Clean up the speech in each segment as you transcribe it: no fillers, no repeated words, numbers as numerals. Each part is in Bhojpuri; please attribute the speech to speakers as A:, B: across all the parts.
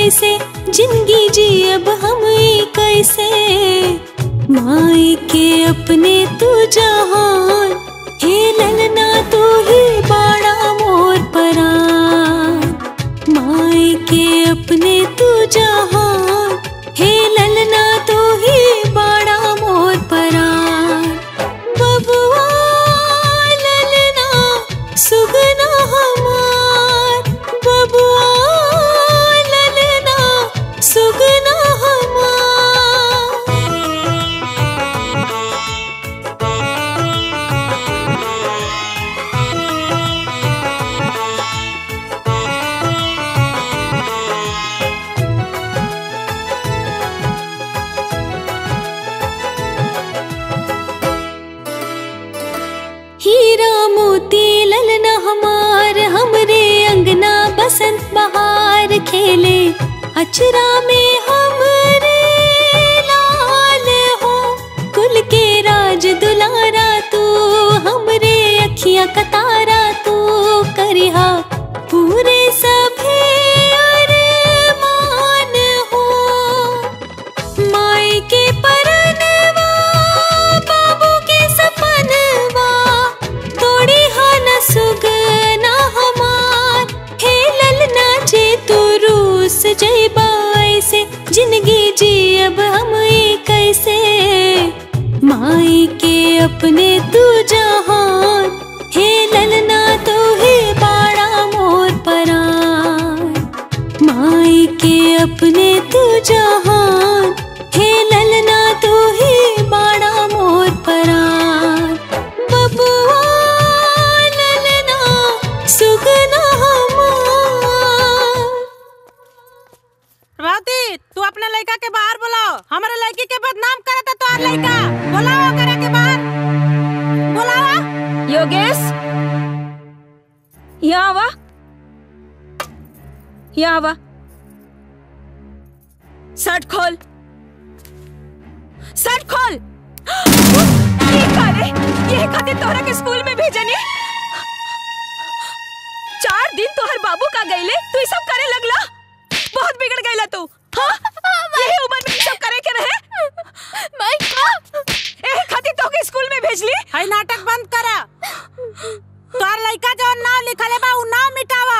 A: कैसे जिंदगी जी अब हम कैसे। माई के अपने तू जहान, हे ललना तू ही बाड़ा मोर परान। माई के अपने तू जहान, हे ललना तू ही बाड़ा मोर परान। बबुआ ललना सुगना हमार, बबुआ ललना सुगना हमार। हीरा मोती ललना हमार, हमरे अंगना बसंत बहार खेले। अचरा में हमरे लाल हो, कुल के राज दुलारा तू, हमरे अखियां कतारा तू करिहा पूरे सभे अरमान हो। माई के परनवा बाबू के सपनवा, तोड़ी हाना सुगना हमार। हे ललना जे तू रूस जइबा ऐसे, जिंदगी जी अब हम कैसे। माई के अपने तू जहान, हे ललना तू ही बाड़ा मोर परान। माई के अपने तू जहान, हे ललना तू ही बाड़ा मोर परान। बबुआ ललना सुगना हमार।
B: प्रभावती, तू अपने लड़का के बाहर बुलाओ। हमारे लड़की के बदनाम करता तो और लड़का बुलाओ करे के बाहर बुलाओ।
C: योगेश, यहाँ आवा, यहाँ आवा। शर्ट खोल, शर्ट खोल। ये खातिर तोहरा के स्कूल में भेजनी। 4 दिन तोहर बाबू का गईले, तू ये सब करे लगला। बहुत बिगड़ गईला तू। हाँ? यही उम्र में सब करे के रहे। खातिर तो के स्कूल में भेजली।
B: हाय नाटक बंद करा। तोहर लड़का जो नाम लिखले बा उ नाम मिटावा।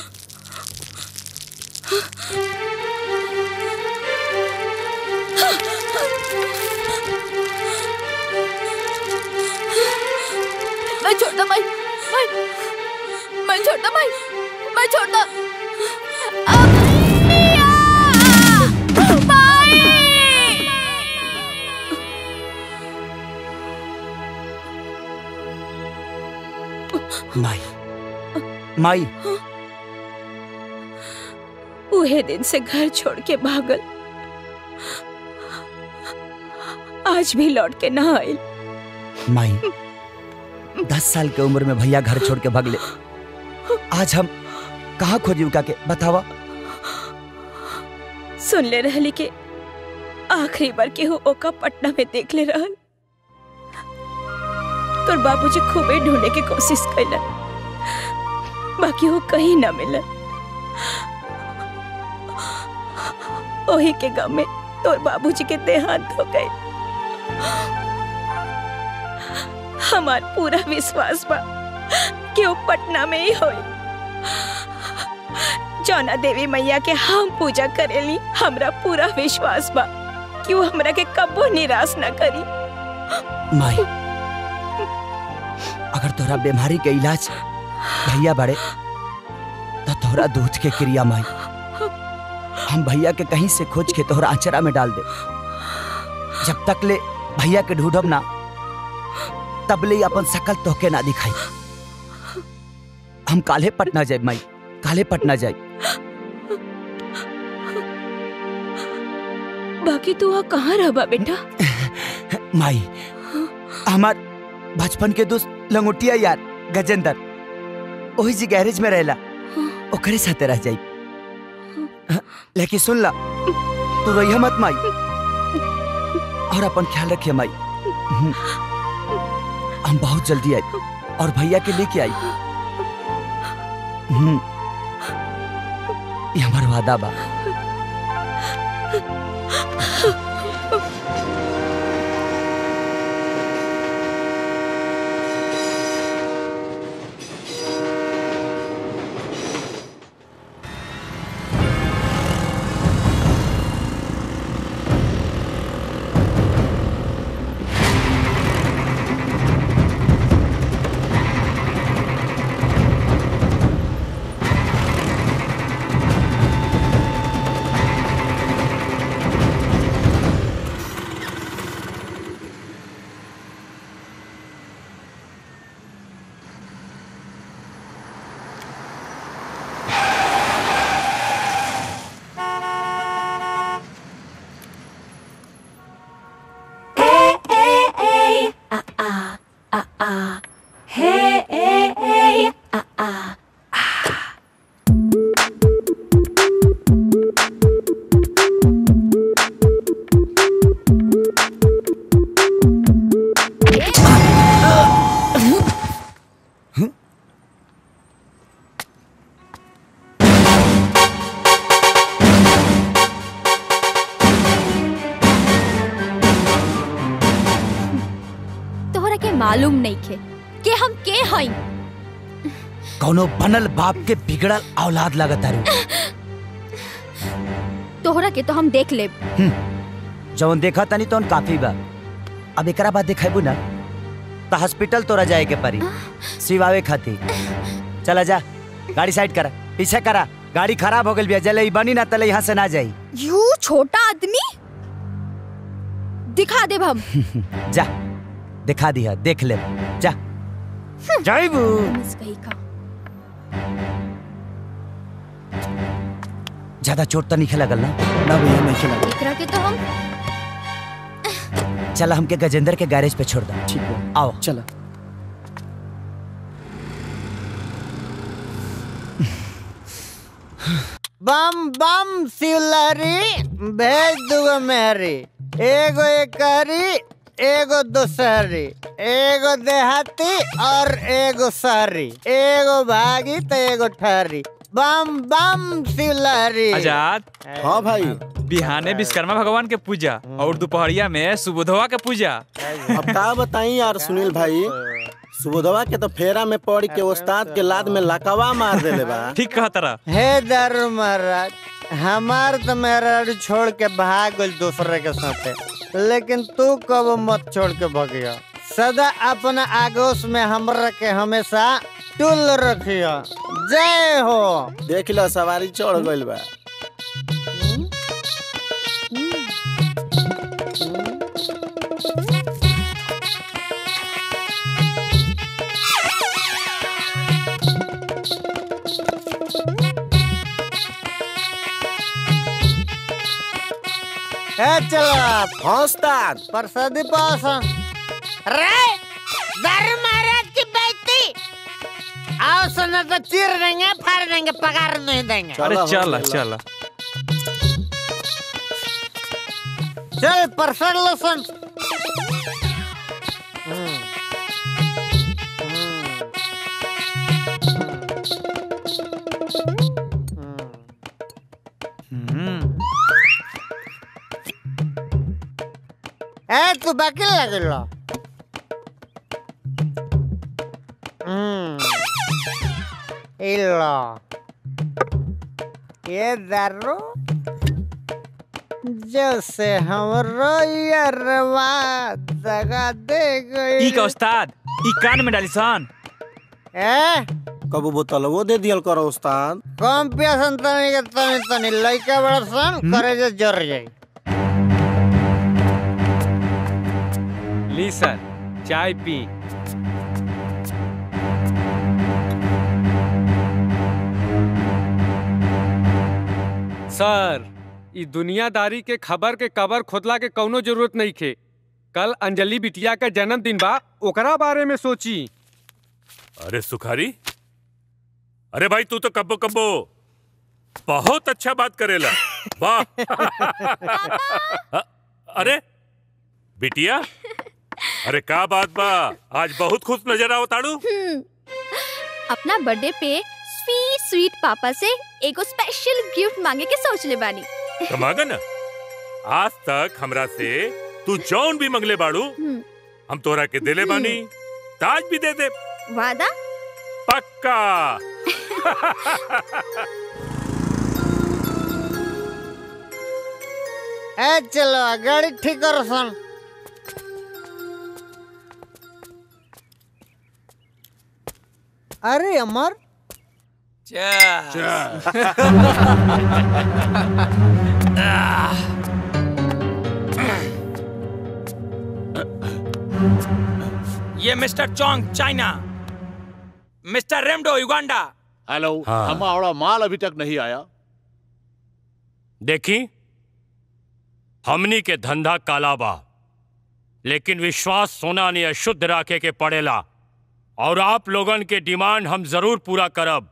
C: मैं छोड़ता मैं छोड़ता मैं छोड़ता।
D: माई, माई।
C: उहे दिन से घर छोड़ के भागल, आज भी लौट के ना आइल।
D: माई, 10 साल के उम्र में भैया घर छोड़ के भागले। आज हम कहाँ खोजी उका के बतावा।
C: सुन ले रहली के आखिरी बार के हो ओका पटना में देख ले रहल। तोर बाबूजी खूबे ढूंढने की कोशिश कैलन, बाकी वो कहीं ना मिलन। ओही के गम में तोर बाबूजी के देहांत हो गए। हमार पूरा विश्वास बा कि वो पटना में ही होई। जौना देवी मैया के हम पूजा करेली, हमरा पूरा विश्वास बा कि वो हमरा के कबो निराश ना करी।
D: माई, अगर तोरा बीमारी के इलाज भैया बड़े तो तोरा दूध के क्रिया माई हम भैया के कहीं से खोज के तोहरा आचरा में डाल दे। जब तक ले भैया के ढूंढब ना, तब ले अपन शकल तोहके ना दिखाई। हम काले पटना जाए माई, काले पटना जाए।
C: बाकी तू वहाँ कहाँ रहा बेटा?
D: माई, हमार बचपन के दोस्त लंगोटिया यार गजेंद्र वही जी गैरेज में रहला, ओकरे साथे रह जाई। लेकिन सुन ला, तू रहिया मत माई, और अपन ख्याल रखिए माई। हम बहुत जल्दी आई और भैया के लेके आई। ये हमारा वादा बा।
C: मालूम नहीं खे कि हम के हई।
D: कौनो बनल बाप के बिगड़ल औलाद लागत तारू।
C: तोहरा के तो हम देख लेब।
D: जवन देखा तनी तो काफी बा। अब एकरा बाद देखाबू ना तो हॉस्पिटल तोरा जाए के परी सिवावे खाती। चला जा, गाड़ी साइड करा, पीछे करा, गाड़ी खराब हो गई बिया। जले बनी ना तले यहाँ से ना जाई।
C: यू छोटा आदमी दिखा देब हम।
D: जा दिखा दिया, देख ले, जा जाइबू। ज्यादा चोट तो नहीं लगल ना?
E: ना भैया नहीं खिला।
C: एकरा के तो हम
D: चला हमके गजेंद्र के गैरेज पे छोड़ दो।
E: ठीक है,
D: आओ
E: चला।
F: बम बम सिलरी भेज दूगो मेहरी, एगो एकरी एगो दूसरी, एगो देहाती और एगो शहरी, एगो भागी तो एगो ठहरी। बम बम सिलरी।
G: आजाद।
E: हाँ भाई।
G: बिहाने विश्वकर्मा भगवान के पूजा और दोपहरिया में सुबोधवा के पूजा।
E: अब का बताई यार सुनील भाई, सुबोधवा के तो फेरा में पड़ के उस्ताद के लाद में लकवा मार देले बा।
G: ठीक कहा तारा।
F: हे दारू महाराज, हमार तो मेरा छोड़ के भाग गई दूसरे के साथे, लेकिन तू कब मत छोड़ के भगिया। सदा अपना आगोश में हमरा के हमेशा टुल रखिया। जय हो।
E: देख लो सवारी चढ़ गइल बा।
F: चला
E: उस्ताद
F: प्रसादी पास रे दारू महाराज की बेटी। आओ सुना तो चीर देंगे, फाड़ देंगे, पगार नहीं देंगे।
G: अरे चल चल
F: चल प्रसाद लसन। तू बाकी लगे ये दारू जैसे हमरो यरवा दगा दे गई।
G: ई का उस्ताद ई कान में डाली सन।
E: कबू बोतल वो दे दियल करो उस्ताद।
F: कम पियासन तनी के तनी लइका बड़ा सन करे जे जर जाई।
G: ली सर चाय पी।
H: सर ई दुनियादारी के खबर के कबर खोदला के कौनो जरूरत नहीं खे। कल अंजलि बिटिया का जन्मदिन बा, ओकरा बारे में सोची।
I: अरे सुखारी, अरे भाई तू तो कब्बो कब्बो बहुत अच्छा बात करेला। वाह। अरे बिटिया, अरे का बात बा, आज बहुत खुश नजर आओ ताड़ू।
C: अपना बर्थडे पे स्वीट स्वीट पापा से एगो स्पेशल गिफ्ट मांगे के सोच ले बानी।
I: मांगा ना, आज तक हमरा से तू जौन भी मंगले बाड़ू हम तोरा के दिले बानी, ताज भी दे दे।
J: वादा?
I: पक्का।
F: ए चलो गाड़ी ठीक करो सन। अरे अमर
K: ये mister Chong China, mister Raymondo Uganda.
L: Hello. हमारा माल अभी तक नहीं आया।
M: देखी हमनी के धंधा काला बा, लेकिन विश्वास सोना ने अशुद्ध राखे के पड़ेला और आप लोगन के डिमांड हम जरूर पूरा करब।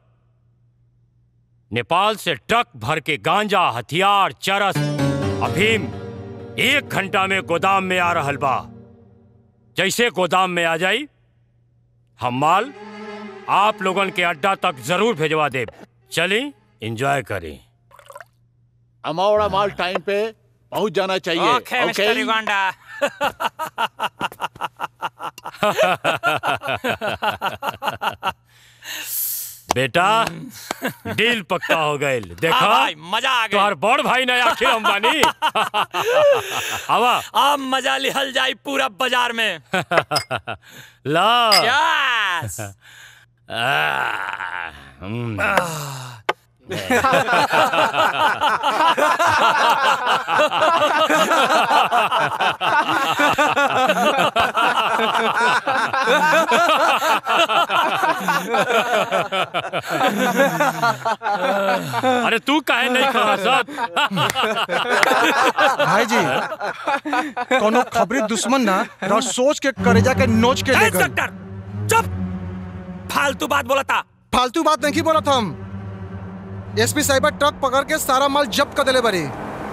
M: नेपाल से ट्रक भर के गांजा, हथियार, चरस, अफीम 1 घंटा में गोदाम में आ रहल बा। जैसे गोदाम में आ जाई हम माल आप लोगन के अड्डा तक जरूर भेजवा देब। चली एंजॉय करें।
L: हमारा माल टाइम पे पहुंच जाना चाहिए।
K: Okay mister Uganda.
M: बेटा डील पक्का हो गई। देखा
K: हाँ भाई, मजा आ गया।
M: तोहर बड़ भाई ना आखिर अंबानी। आवा
K: अब मजा लिहल जाई पूरा बाजार में।
M: ला
K: यस।
M: अरे तू काहे नहीं खा साथ?
N: भाई जी कोनो खबरी दुश्मन ना रह सोच के करेजा के नोच के ले गए।
K: चुप, फालतू बात बोला था।
N: फालतू बात नहीं बोला था हम। एसपी साहिबा ट्रक पकड़ के सारा माल जब्त कर देले बरी।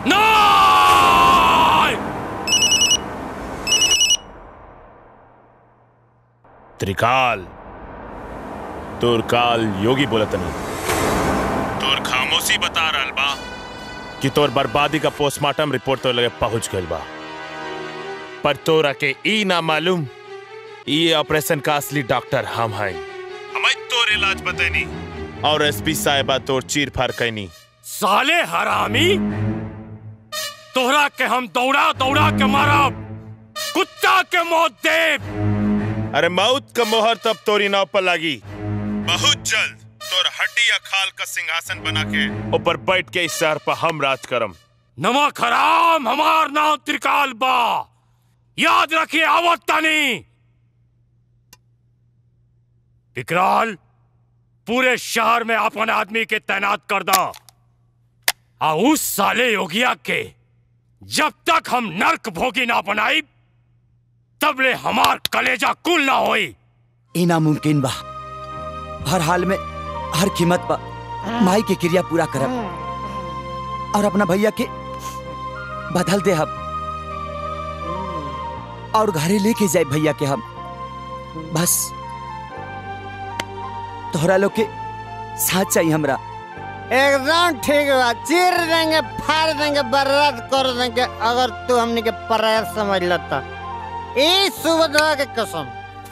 O: त्रिकाल तोर काल योगी बोलतनी। तोर खामोशी बता रहल बा कि तोर बर्बादी का पोस्टमार्टम रिपोर्ट तो लगे पहुंच गइल बा, पर तोरा के ई ना मालूम ये ऑपरेशन का असली डॉक्टर हम हैं। हमें तोर इलाज बतैनी और एसपी साहिबा तोर चीर फाड़ कैनी।
M: साले हरामी, तोहरा के हम दौड़ा दौड़ा के मारब, कुत्ता के मौत देब।
O: अरे मौत का मोहर तब तोरी नाव पर लागी। बहुत जल्द तोर हड्डी या खाल का सिंहासन बना के ऊपर बैठ के इस शहर पर हम राज करम।
M: नमक हराम हमार नाम त्रिकाल बा, याद रखिए आवत तानी। विकराल पूरे शहर में अपन आदमी के तैनात कर दा। आ उस साले योगिया के जब तक हम नर्क भोगी ना बनाई तब ले हमार कलेजा कुल ना होई।
D: ई नामुमकिन बा। हर हाल में हर कीमत पर माई के क्रिया पूरा करब और अपना भैया के बदल दे हम और घरे लेके जाए भैया के हम। बस तोहरा लोग के साथ चाहिए हमरा।
F: एकदम ठीक बा, चीर देंगे, फाड़ देंगे, बर्बाद कर देंगे अगर तू हमने के पराया समझ लेता। ई सुबह के कसम।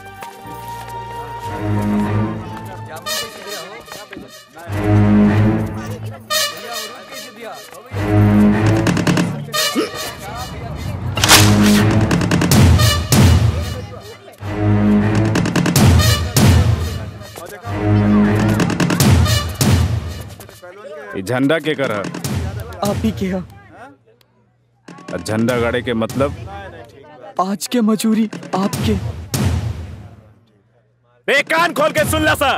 P: झंडा के कर
Q: आप ही के
P: झंडा गाड़े के मतलब
Q: आज के मजूरी आपके।
O: बे कान खोल के सुन ला सा।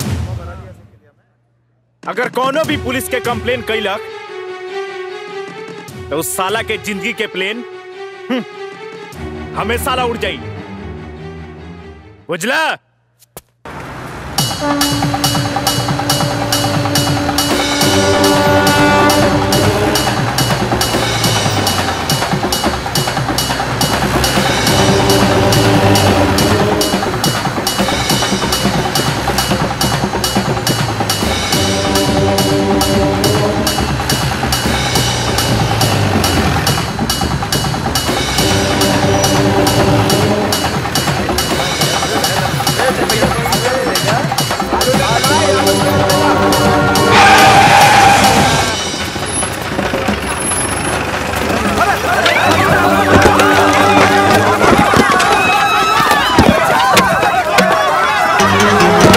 O: अगर कोनो भी पुलिस के कंप्लेन कैलक तो उस साला के जिंदगी के प्लेन हमेशा ला उड़ जाई, बुझला?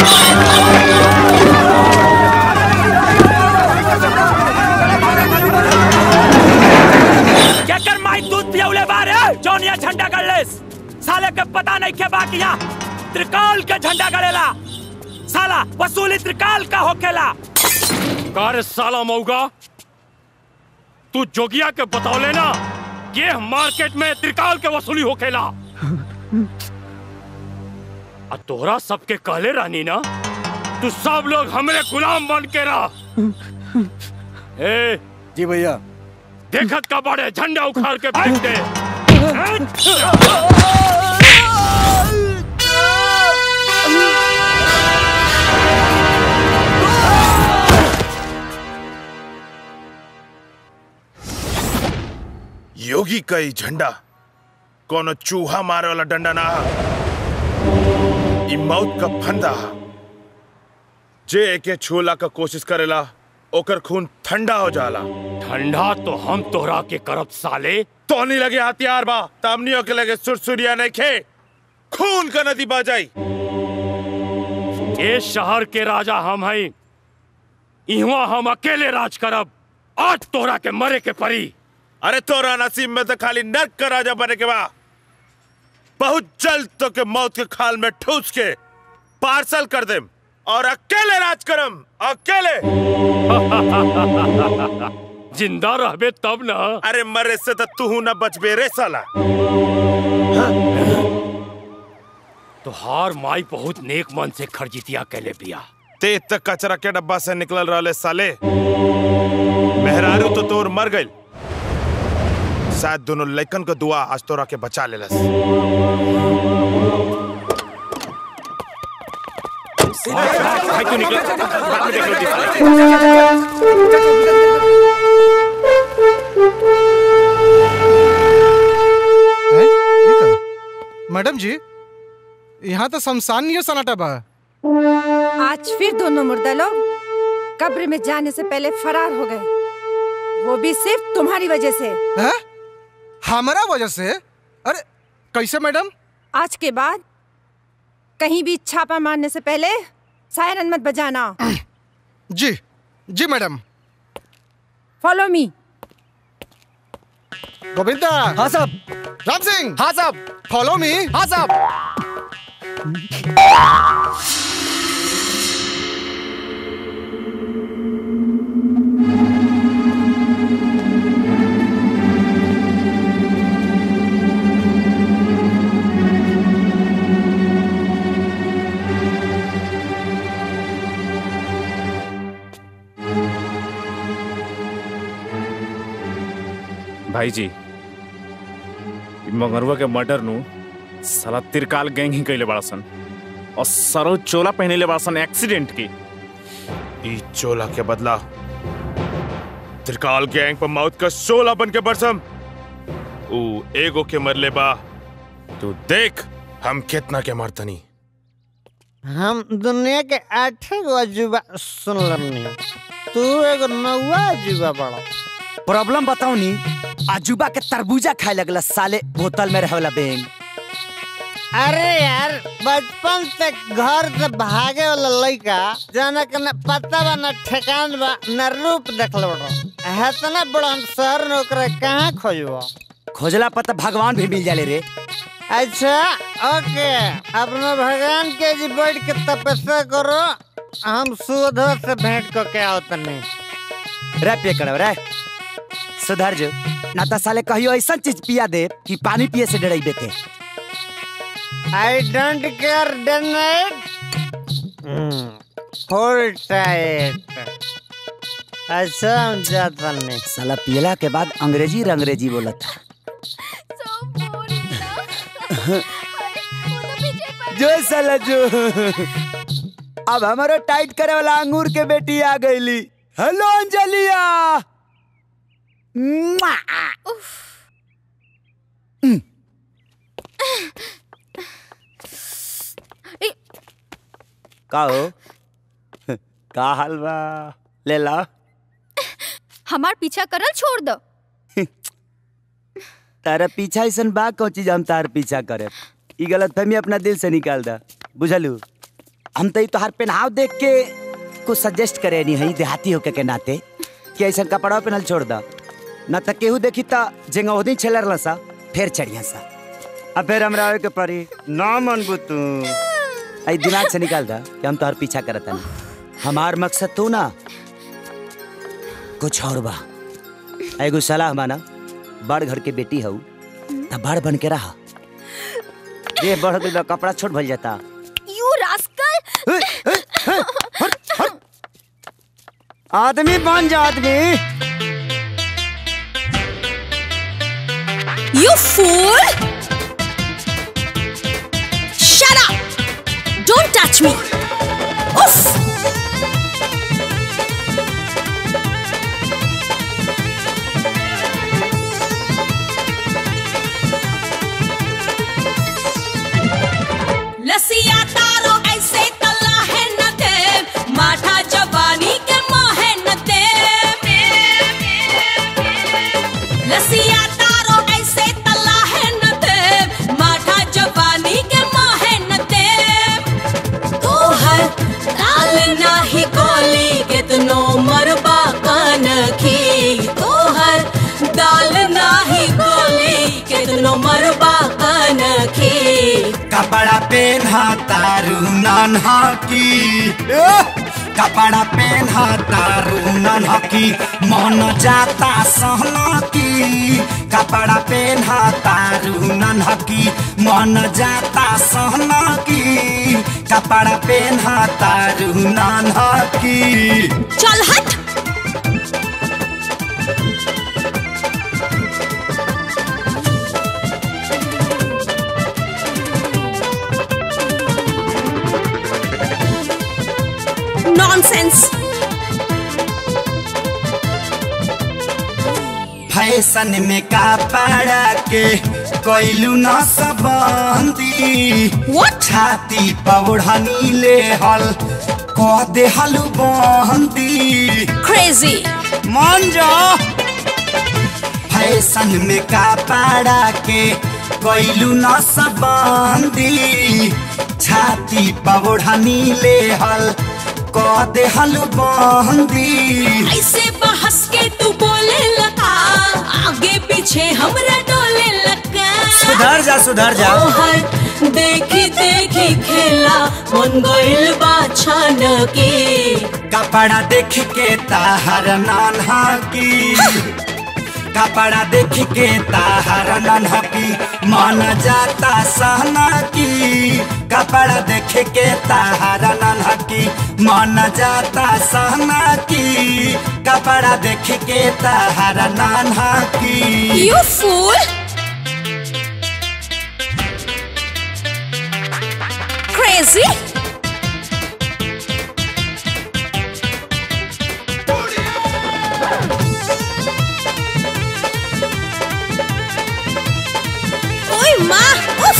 K: क्या कर माई दूध पियौले बारे जोनिया झंडा गड़लेस साले के पता नहीं के बाकी यहाँ त्रिकाल के झंडा गड़ेला साला वसूली त्रिकाल का होखेला।
M: कार साला मऊगा तू जोगिया के बतौले ना ये मार्केट में त्रिकाल के वसूली होखेला। आ तोहरा सबके कहले रानी ना तू सब लोग हमरे गुलाम बन के रह। ए
N: जी भैया
M: देखत का बड़े झंडा उखाड़ के फेंक दे।
O: योगी का ही झंडा कोनो चूहा मारे वाला डंडा ना ई मौत का फंदा जे एके छूला का कोशिश करेला ओकर खून ठंडा हो जाला।
M: ठंडा तो हम तोहरा के करब साले।
O: तो नहीं लगे हथियार बा तामनियों के लगे सुरसुरिया नहीं खे खून का नदी बह जाई।
M: ये शहर के राजा हम हैं इहवा हम अकेले राज करब। आज तोहरा के मरे के परी।
O: अरे तोरा नसीब में तो खाली नर्क का राजा बने के बा। बहुत जल्द तो के मौत के खाल में ठूस के पार्सल कर देम और अकेले राज करम अकेले।
M: जिंदा रहबे तब ना।
O: अरे मरे से तो तू ना बचबे रे साला।
M: तो हार माई बहुत नेक मन से खरजितिया कैले बिया।
O: ते तक कचरा के डब्बा से निकल रहे साले। मेहरारू तो तोर मर गई शायद दोनों लइकन को दुआ आज तोरा के बचा लेलस।
M: भाई तू निकल बाद में देख लो।
N: मैडम जी यहाँ तो शमशान नहीं है सन्नाटा बा।
B: आज फिर दोनों मुर्दा लोग कब्र में जाने से पहले फरार हो गए, वो भी सिर्फ तुम्हारी वजह से।
N: है? हमारा वजह से? अरे कैसे मैडम?
B: आज के बाद कहीं भी छापा मारने से पहले सायरन मत बजाना।
N: जी जी मैडम।
B: Follow me.
N: गोविंदा।
J: हाँ साहब।
N: राम सिंह।
J: हाँ साहब।
N: Follow me.
J: हाँ साहब।
P: भाई जी मंगरुआ के मर्डर नु साला तिरकाल गैंग ही कैले बड़ा सन और सरो चोला पहने ले बड़ा सन एक्सीडेंट की।
O: ई चोला के बदला त्रिकाल गैंग पर मौत का शोला बन के बरसम। ऊ एगो के मरले बा तू देख हम कितना के मरतनी।
F: हम दुनिया के 8 अजूबा सुन लमनी तू एगो 9वां अजूबा बड़ा।
D: प्रॉब्लम बताओ नी अजूबा के तरबूजा खाए लगला साले बोतल में रहेला बेंग।
F: अरे यार बचपन से घर से भागे वाला लड़का जाना के न पता बा न ठिकान बा न रूप देखल बड़ा है तो ना बड़ा शहर में ओकरा कहाँ खोजबो।
D: खोजला पता भगवान भी मिल जाले रे।
F: अच्छा ओके अपना भगवान के जी बैठ के तपस्या करो हम सुधा से भेंट को क्या होता नहीं
D: रे पे करो रे सुधर जो ना तो साले कहियो ऐसा चीज पिया दे कि पानी पिए से डराई बेते।
F: I don't care tonight. Hold tight. अच्छा हम जाता नहीं।
D: साला पियला के बाद अंग्रेजी रंग्रेजी बोला था। जो साला जो अब हमारा टाइट करे वाला अंगूर के बेटी आ गईली। हेलो अंजलिया। का हो का हाल बा ले ला।
C: हमार पीछा करल छोड़ दो।
D: तारा पीछा ऐसा बा कौन चीज हम तार पीछा करे। ई गलतफहमी अपना दिल से निकाल दा बुझलू। हम तो तोहार पहनाव देख के कुछ सजेस्ट करे नहीं है देहाती होके के नाते कि ऐसा कपड़ा पहनल छोड़ दा न तो केहू देखी तो जेंगोदी छेलर लसा फिर चढ़िया सा अब फिर हमरा आवे के परी ना मनबू तू आई दिमाग से निकाल दा कि हम तोहर पीछा करत नहीं। हमार मकसद तू ना कुछ और बा। एगो सलाह माना, बड़ घर के बेटी हऊ तब बड़ बन के रहा। ये बढ़ गई कपड़ा छोट भल जाता।
C: You rascal.
D: आदमी बन जा आदमी।
C: You fool! Shut up! Don't touch me! Oof! लसिया तारो ऐसे तला है न दे, माठा जवानी के मोहे न दे। लसिया तारो ऐसे तला है न दे, माठा जवानी के मोहे न दे। तोहर दाल नाही गोली कितनो मरबा कान की। तोहर दाल नाही गोली कितनो मरबा कान की।
J: कपड़ा पहना तारू नन्हा की, कपड़ा पहना तारू नन्हा की, मन जाता सहना की। कपड़ा पहना तारू नन्हा की, मन जाता सहना की। कपड़ा पहना तारू नन्हा की।
C: चल हट। Nonsense.
J: फैशन में कपड़ा के कोइलू न सबंदी। छाती पौड़नी ले हल कह दे हलू बंदी।
C: Crazy.
J: मान जा। फैशन में कपड़ा के कोइलू न सबंदी। छाती पौड़नी ले हल कह दे हलू बंदी।
C: ऐसे बहस के तू बोले लगा, आगे पीछे हमरा डोले लगा।
D: सुधर जा सुधर जा।
C: देखी देखी खेला मन गइल बा छान की।
J: कपड़ा देख के ताहर नन्हा की, कपड़ा देख के ताहर नन्हा की, मन जाता सहना की। कपड़ा देख के ताहर नन्हा की, मन जाता सहना की। कपड़ा देख के ताहर नन्हा की।
C: You fool! Crazy! ओए माँ, उफ!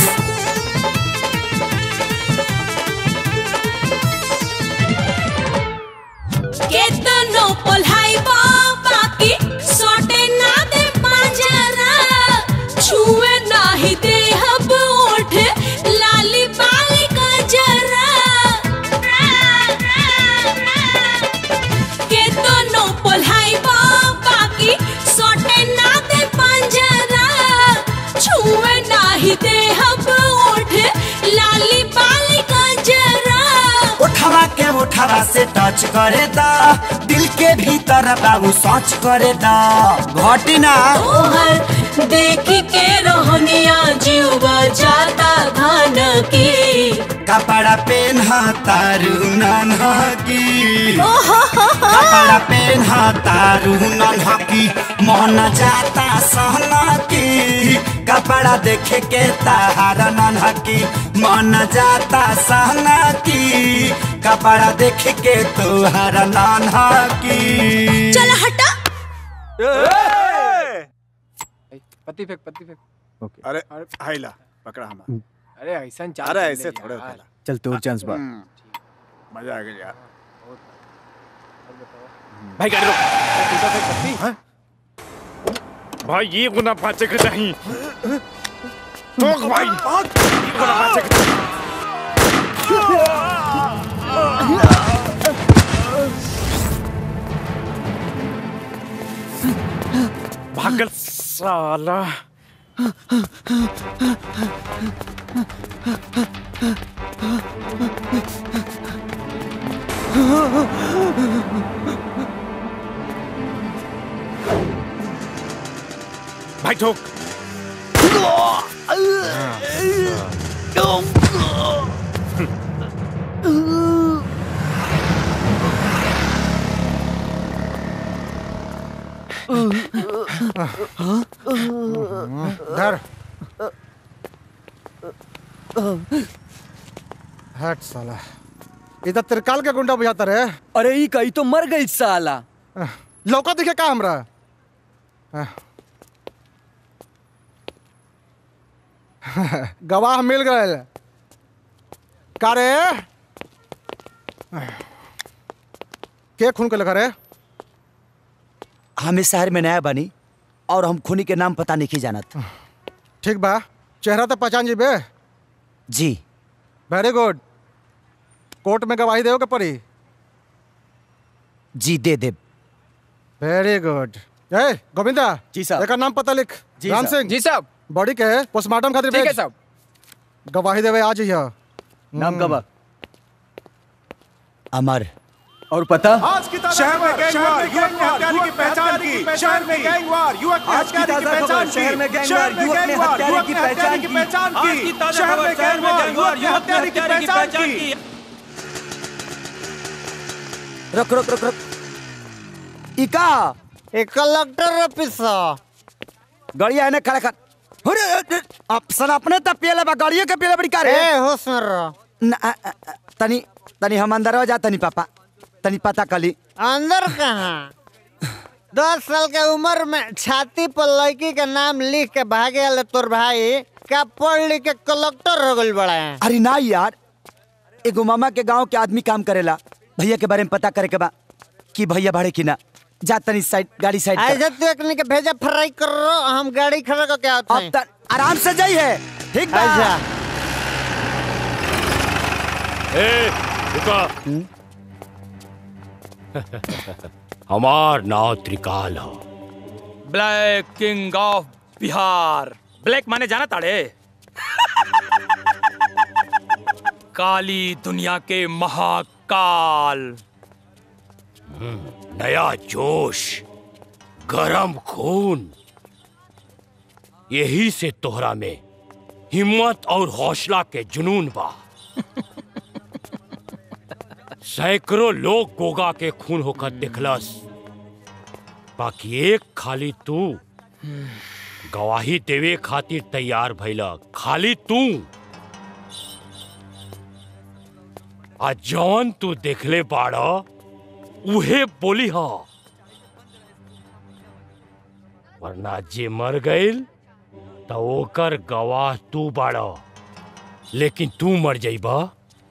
C: केतनो पल्हाई बाकी सोटे ना दे पांजरा। छुए नाही दे हब ओठ लाली बाली का जरा। केतनो पल्हाई बाकी सोटे ना दे पांजरा। छुए नाही दे हब ओठ लाली बाली का जरा।
J: उठवा के उठवा से टच करे दा, दिल के भीतर बाबू सोच करे दा। घटिना
C: तोहर देखी के रोहनिया जीवा जाता धान की।
J: कपड़ा पहना तारू नन्हा की, कपड़ा पहना तारू नन्हा की, मन जाता सहना की। कपड़ा देख के ताहर नन्हा की, मन जाता सहना की। कपड़ा देख के तोहर नन्हा की।
C: चल हटा।
R: पत्ती फेंक।
P: ओके।
R: अरे हाइला पकड़ा हमारा।
P: अरे ऐसा
R: अरे ऐसे थोड़े होता।
N: चल तोर चांस बा।
R: मजा आ गया यार।
P: भाई गाड़ी रोक। भाई ये गुना पाचे के नहीं। रोक भाई। ये गुना पाचे के। भागल साला। भाई ठोक।
N: धर। हट साला। इधर त्रिकाल के गुंडा बुझाता रहे।
Q: अरे ई कई तो मर गई साला।
N: लौका दिखे का हमरा? गवाह मिल गए। का रे? के खून के लगा रे?
D: हम इस शहर में नया बनी और हम खूनी के नाम पता नहीं जानत।
N: ठीक बा, चेहरा तो पहचान जीबे?
D: जी।
N: Very good. कोर्ट में गवाही देओ के पड़ी?
D: जी दे दे।
N: Very good. ए गोविंदा
Q: जी साहब।
N: एकर नाम पता लिख।
Q: जी
N: राम
Q: साहब।
N: सिंह
Q: जी साहब।
N: बॉडी के पोस्टमार्टम खातिर
Q: ठीक है
N: भेज।
Q: साहब।
N: गवाही देवे आज ही।
Q: नाम का बा?
D: अमर।
Q: और पता?
S: आज की शहर में गैंगवार युवक ने हत्यारे की पहचान की। शहर में गैंगवार युवक ने हत्यारे की पहचान की। शहर में गैंगवार युवक ने हत्यारे की पहचान की। शहर में गैंगवार युवक ने हत्यारे की पहचान की।
D: रुक रुक रुक रुक। इका
F: एक कलेक्टर ऑफिस
D: गाड़िया है ना खड़ा कर। अफसर अपने तब पियला बा गाड़ियों के पियला बड़ी कार है।
F: ए होश में रह।
D: तनी तनी हम अंदर हो जा तनी पापा। तनी पता कली
F: अंदर कहाँ? 10 साल के उम्र में छाती पर लड़की के नाम लिख के भागे वाले तोर भाई का पढ़ लिख के कलेक्टर हो गई बड़ा है।
D: अरे ना यार, एगो मामा के गांव के आदमी काम करेला। भैया के बारे में पता करे के बा कि भैया भाड़े की ना। जा तनी साइड गाड़ी साइड
F: ऐसे तू एक के भेजा फ्राई कर रो, हम गाड़ी खड़ा करके आते हैं।
D: अब आराम से जाई है। ठीक बा।
M: ए रुका। हमार नाव त्रिकाल हो।
G: Black king of Bihar. Black माने जाना ताड़े? काली दुनिया के महाकाल।
M: नया जोश, गरम खून, यही से तोहरा में हिम्मत और हौसला के जुनून बा। सैकड़ों लोग गोगा के खून होकर दिखलस, बाकी एक खाली तू गवाही देवे खातिर तैयार भइला। खाली तू। आ जौन तू देखले बाड़ा उहे बोली हा, वरना जे मर गईल तो ओकर गवाह तू बाड़ा। लेकिन तू मर जाइबा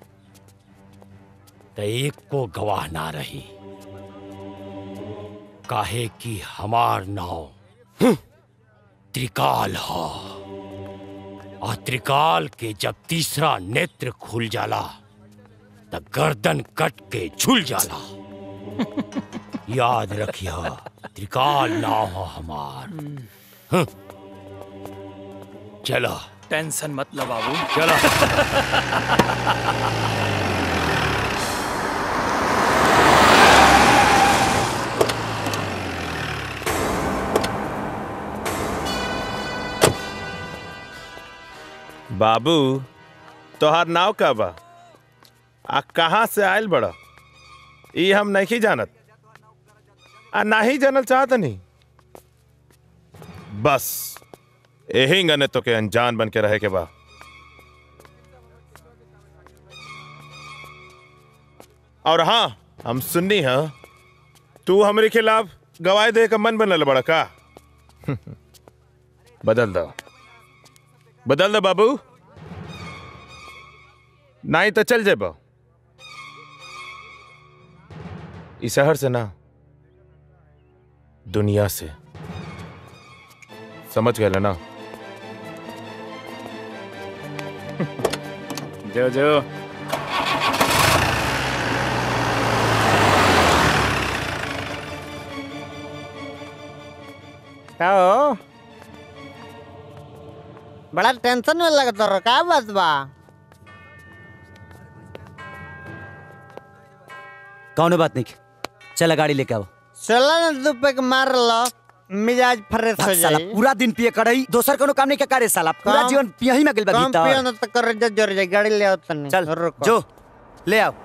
M: तो एक को गवाह ना रही। काहे कि हमार नाव त्रिकाल हा। और त्रिकाल के जब तीसरा नेत्र खुल जाला तो गर्दन कट के झुल जाला। याद रखिया, त्रिकाल नाव हो हमार। चलो।
G: टेंशन मत लो बाबू।
M: चलो।
O: बाबू तोहार नाव का बा? आ कहाँ से आयल बड़ा? ई हम नहीं जानत आ नहीं जानल चाहत नहीं। बस यही गने तो के अनजान बन के रहे के बा। और हाँ, हम सुननी है तू हमारे खिलाफ गवाही दे का मन बनल बड़ा का? बदल दो बाबू, नहीं तो चल जेबा इस शहर से ना, दुनिया से। समझ गए ना?
P: जो जो
F: का हो बड़ा टेंशन में लगता रहो का बात बा
D: कौनो बात नहीं चला गाड़ी लेके आओ
F: चला ना तू पे मार लो मिजाज फ्रेश हो
D: साला
F: जाए
D: पूरा दिन पिए करई दोसर कोनो काम नहीं के करे साला पूरा
F: काम-
D: जीवन पियही में गेल बा
F: कम पियो
D: भीतर
F: ना तो कर जोर जाए गाड़ी ले आओ तनी
D: चल
F: रुको।
D: जो ले आओ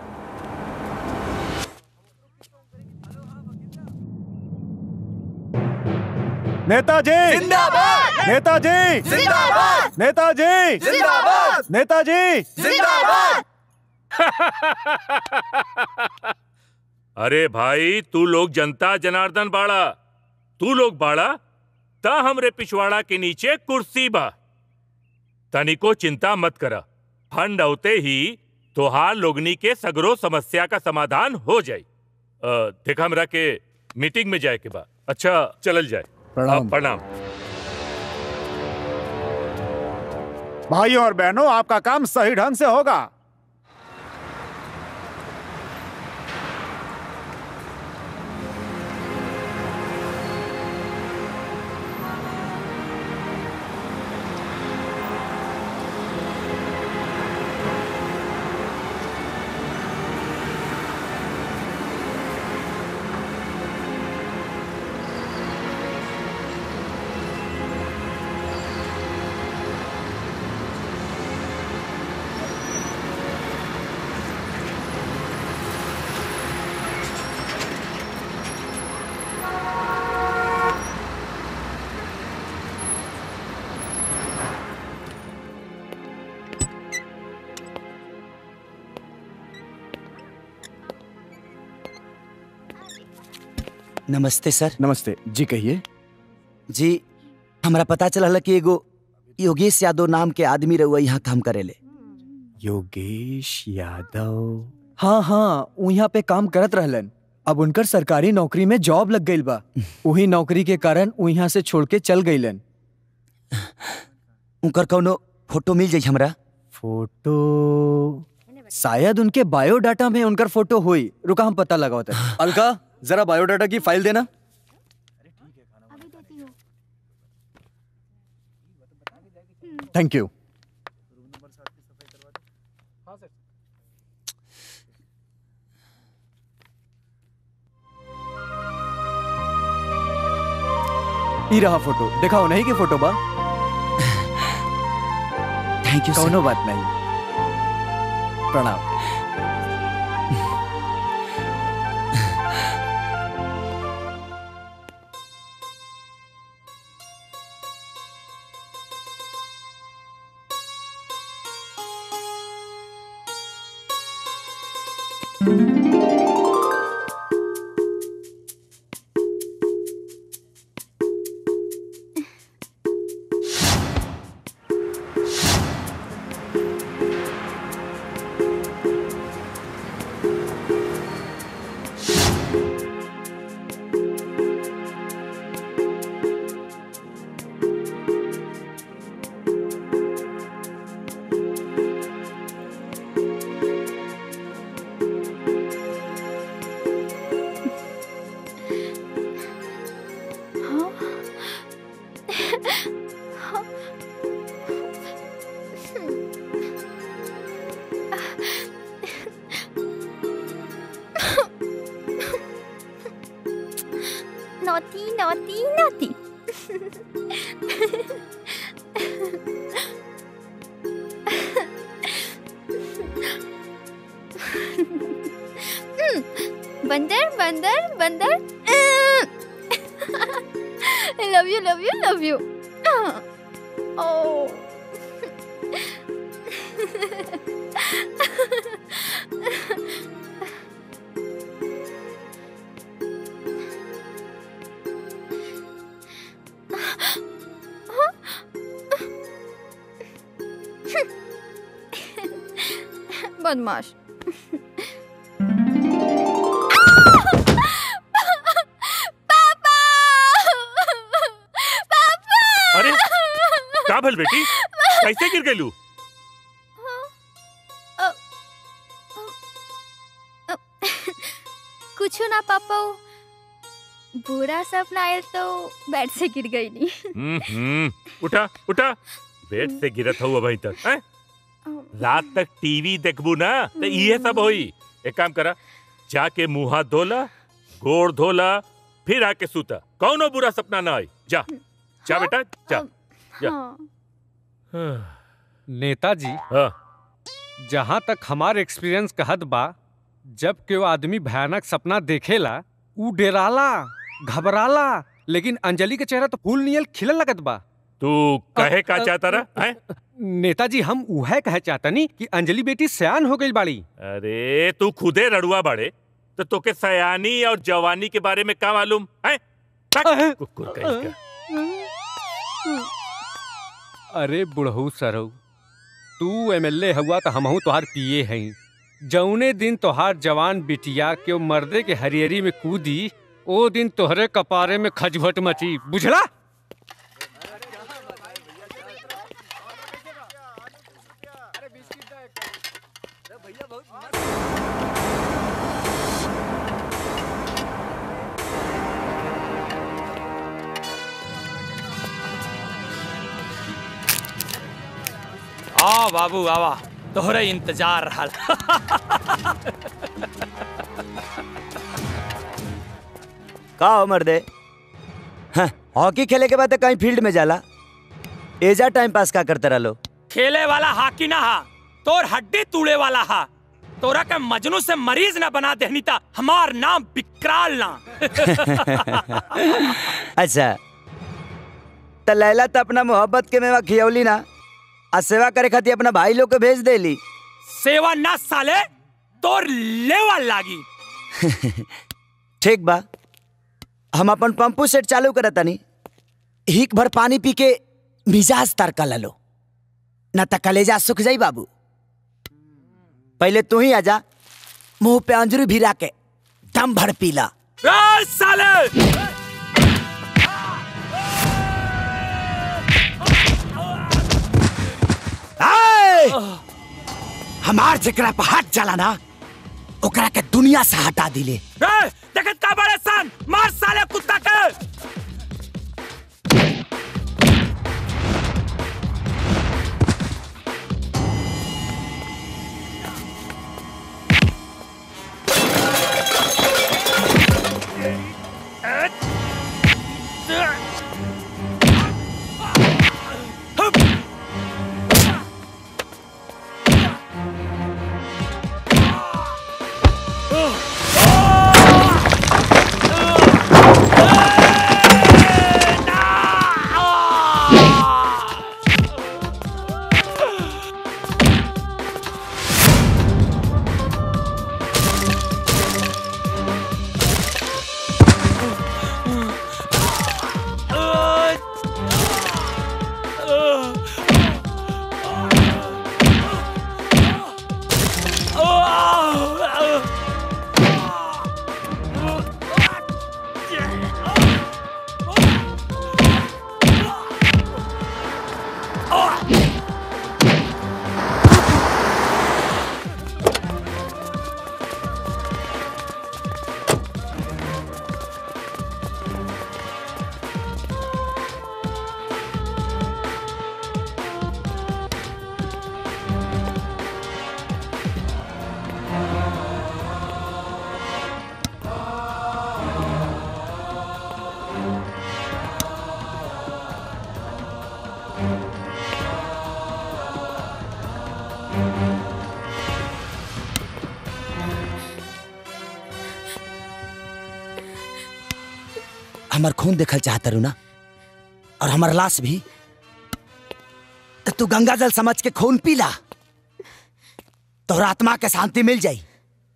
S: नेताजी
A: जिंदाबाद
S: नेताजी
A: जिंदाबाद
S: नेताजी
A: जिंदाबाद
S: नेताजी
A: जिंदाबाद
I: अरे भाई तू लोग जनता जनार्दन बाड़ा तू लोग बाड़ा ता हमरे पिछवाड़ा के नीचे कुर्सी बा तनिको चिंता मत करा फंड औते ही तोहार लोगनी के सगरो समस्या का समाधान हो जाई देखा हमरा के मीटिंग में जाए के बा अच्छा चलल जाए
S: प्रणाम।
I: प्रणाम
S: भाइयों और बहनों आपका काम सही ढंग से होगा
D: नमस्ते सर
Q: नमस्ते जी कहिए
D: जी हमरा पता चलल कि एगो योगेश यादव नाम के आदमी रहुआ यहाँ काम करेले
Q: योगेश यादव हाँ हाँ वो यहाँ पे काम करत रहलन अब उनकर सरकारी नौकरी में जॉब लग गई बा वही नौकरी के कारण वो यहाँ से छोड़ के चल गईलन
D: उनकर कौनो फोटो मिल जाई हमरा
Q: फोटो शायद उनके बायोडाटा में उनकर फोटो हुई रुका हम पता लगाओ अलका जरा बायोडाटा की फाइल देना थैंक यू ई रहा फोटो दिखाओ नहीं कि फोटो बा
D: थैंक यू
Q: कौनो बात नहीं प्रणाम
T: Naughty, naughty, naughty. बंदर बंदर बंदर love you love you love you oh बदमाश
I: अरे का भल बेटी कैसे गिर गई लू
T: कुछ ना पापा बुरा सपना आयल तो बेड से गिर गई नहीं।
I: उठा उठा, बेड से गिरत हो अभी तक हैं? रात तक टीवी देखबू ना तो ये सब होई। एक काम करा, जाके मुंह हाथ धोला, गोड़ धोला, फिर आके सूता। कौनो बुरा सपना ना आई। जा जा बेटा जा जा।
H: नेताजी,
P: जहाँ तक हमार एक्सपीरियंस कहत बा, जब के वो आदमी भयानक सपना देखेला ऊ डेराला, घबराला, लेकिन अंजलि के चेहरा तो फूल नियल खिलल लगत बा।
I: तू कहे का चाहता रहा?
P: नेताजी, हम उहे कहे चाहतनी कि अंजलि बेटी सयान हो गई बाड़ी।
I: अरे तू खुदे रड़ुआ बाड़े तो तोके सयानी और जवानी के बारे में क्या मालूम है? कुकुर कहीं का।
P: अरे बुढ़ऊ सरऊ, तू एमएलए हुआ तो हमहू तोहार पिए हैं। जौने दिन तोहार जवान बिटिया के मर्दे के हरियरी में कूदी, ओ दिन तोहरे कपारे में खजभट मची, बुझला?
K: आ बाबू आवा, तोहरे इंतजार रहल।
D: का हो मर्दे? हाँ, हॉकी खेले के बाद कहीं फील्ड में जाला, एजा टाइम पास का करते रहो?
K: खेले वाला हाकी ना हा, तोर हड्डी तूड़े वाला हा। तोरा के मजनू से मरीज ना बना देहनी ता हमार नाम विकराल ना।
D: अच्छा, तो लैला तो अपना मोहब्बत के मेवा खियौली ना, आ सेवा करे खातिर अपना भाई लोग को भेज देली।
K: सेवा ना साले, तोर लेवा लागी।
D: ठीक बा, हम अपन पंपू सेट चालू करतानी, हिक भर पानी पी के मिजाज तड़का लो, न त कलेजा सुख जाई बाबू। पहले तू ही आजा, मुंह पे अंजरू भिरा के दम भर पीला।
K: साले
D: हमार जेकरा पे हाथ चला ना, ओकरा के दुनिया से हटा दिले।
K: देखत का बड़े सन, मार साले कुत्ता के।
D: हमार खून देखल चाहता रू ना, और हमार लाश भी, तो तू गंगा जल समझ के खून पीला, तो आत्मा के शांति मिल जाई।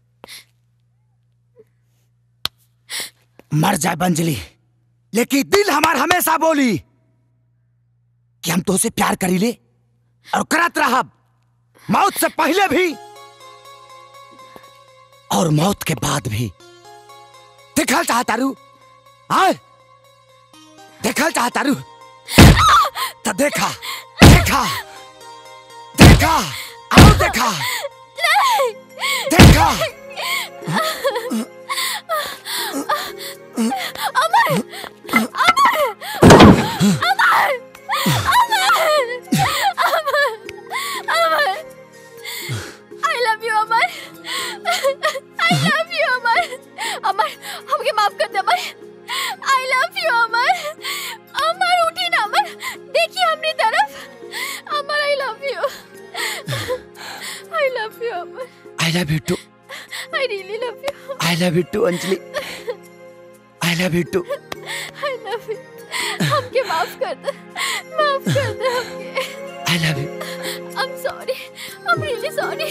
D: मर जाए बंजली, लेकिन दिल हमार हमेशा बोली कि हम तुझसे प्यार करी ले और करत रहब, मौत से पहले भी और मौत के बाद भी। देखल चाहता रू? हाँ, देखल चाहता रू? तो देखा देखा देखा आओ देखा देखा। Love you too.
T: I really love you.
D: I love you too, Anjali. I love you too।
T: I love you. हमके माफ कर दे हमके।
D: I love you।
T: I'm sorry. I'm really sorry.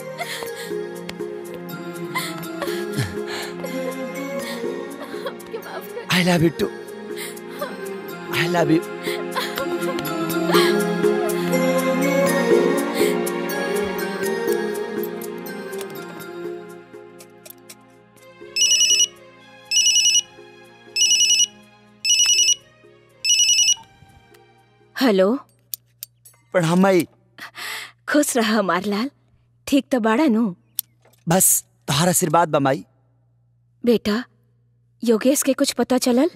T: हमके माफ कर।
D: I love you too। I love you।
C: Hello.
D: प्रणाम माई।
C: खुश रह हमार लाल। ठीक तो बाड़ा नु?
D: बस तुम्हारा आशीर्वाद बा माई।
C: बेटा योगेश के कुछ पता चलल?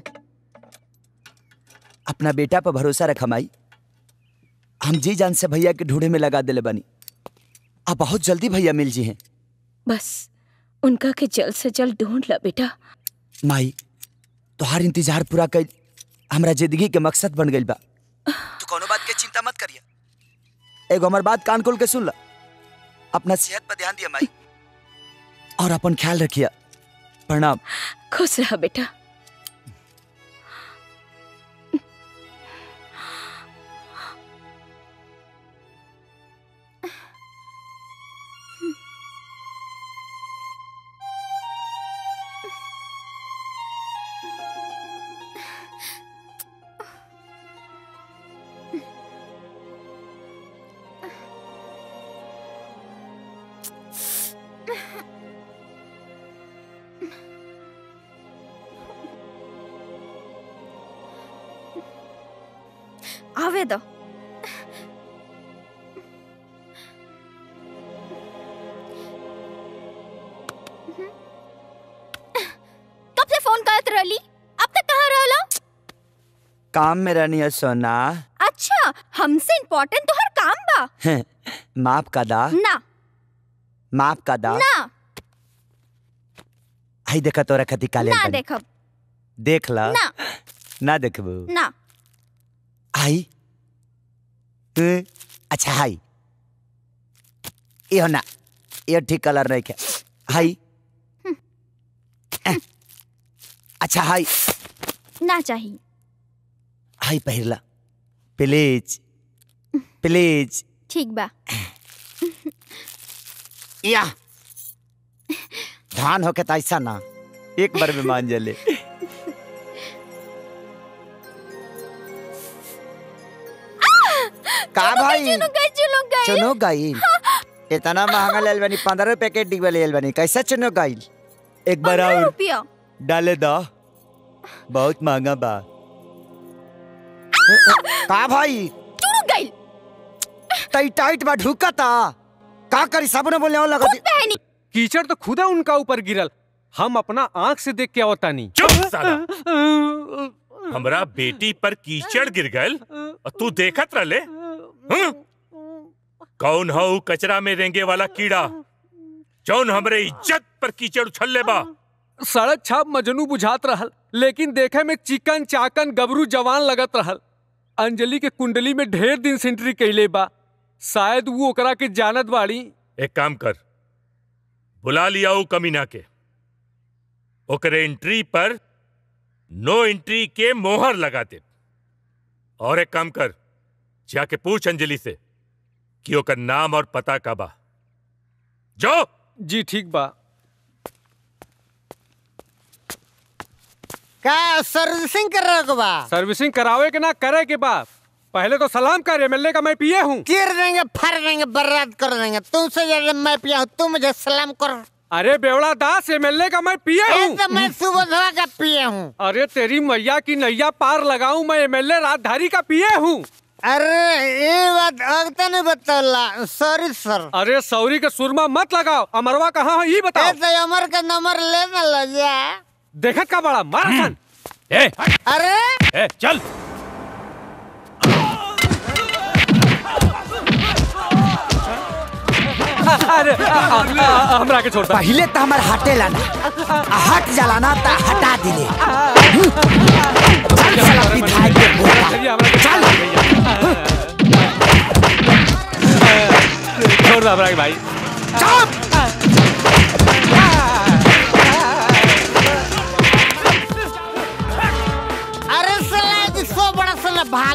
D: अपना बेटा पर भरोसा रखा माई। हम जी जान से भैया के ढूंढे में लगा दिले बनी। अब बहुत जल्दी भैया मिल जी हैं।
C: बस उनका के जल्द से जल्द ढूंढ ला बेटा।
D: माई तुम्हार इंतजार पूरा कर हमरा जिंदगी के मकसद बन गई बा। तू कोनो बात के चिंता मत करिए। एगो हमार बात कान खोल के सुन ला। अपना सेहत पर ध्यान दिया माई और अपन ख्याल रखिए। प्रणाम।
C: खुश रहा बेटा।
T: आवे दो। कब से फोन करत रहली? अब तक कहाँ रहला?
D: काम में रहनी है सोना।
T: अच्छा हमसे इम्पोर्टेंट तो हर काम बा।
D: माफ का दा।
T: ना
D: माफ का दा।
T: ना
D: आई देखा तोरा खती काले
T: ना देखब।
D: देख ला।
T: ना
D: ना देखबू।
T: ना
D: आई अच्छा हाई यो ना ये ठीक कलर नहीं के हाई। अच्छा हाई
T: ना चाहिए।
D: हाई पहिरला प्लीज प्लीज।
T: ठीक बा।
D: या धान होके तो ऐसा ना एक बार में मान जले। का भाई चुनो गाइल इतना महंगा लेल बनी 15 रुपए के डिब्बा लेल बनी कैसा चुनो गाइल? एक बार और डाले दा बहुत महंगा बा। का भाई
T: चुनो गाइल
D: तई टाइट बा ढुकता का करी सबने बोले हो लगा
P: कीचड़ तो खुदा उनका ऊपर गिरल। हम अपना आंख से देख के आवतानी।
I: चुप साला। हमरा बेटी पर कीचड़ गिर गल और तू देखत रहले? कौन हो कचरा में रेंगे वाला कीड़ा जौन हमरे इज्जत पर कीचड़ उछलले बा?
P: सड़क छाप मजनू बुझात रहल लेकिन देखे में चिकन चाकन गबरू जवान लगत रहल। अंजलि के कुंडली में ढेर दिन से एंट्री कैले बा। शायद वो ओकरा के जानत बाड़ी।
I: एक काम कर बुला लिया वो कमीना के ओकरे एंट्री पर नो एंट्री के मोहर लगा दे। और एक काम कर जाके पूछ अंजलि से कि ओकर नाम और पता का बा। जो
P: जी ठीक बा।
F: का सर्विसिंग कर रहे हो बा?
P: सर्विसिंग करावे के ना करे के बा। पहले तो सलाम कर। एमएलए का मैं पिए हूँ।
F: चीर देंगे फाड़ देंगे बर्बाद कर देंगे। तुमसे ज्यादा मैं पिया हूँ। तू मुझे सलाम कर।
P: अरे बेवड़ा दास एमएलए का मैं पिए हूँ।
F: तो मैं सुबोधवा का पिए हूँ।
P: अरे तेरी मैया की नैया पार लगाऊं मैं एमएलए राजधारी का पिए हूँ।
F: अरे ये बात अब तो नहीं बतौला। सॉरी सर।
P: अरे सॉरी का सुरमा मत लगाओ। अमरवा कहाँ है ये बताओ।
F: तो अमर का नंबर लेना लगा।
P: देखत का बड़ा मारा।
F: अरे
I: चल
P: अरे हमरा के छोड़।
D: पहले तो हमार हटे लाना हट जलाना ता हटा दिले। चल साला विधायक के बोला चल
P: छोड़ दे हमरा के भाई।
D: चुप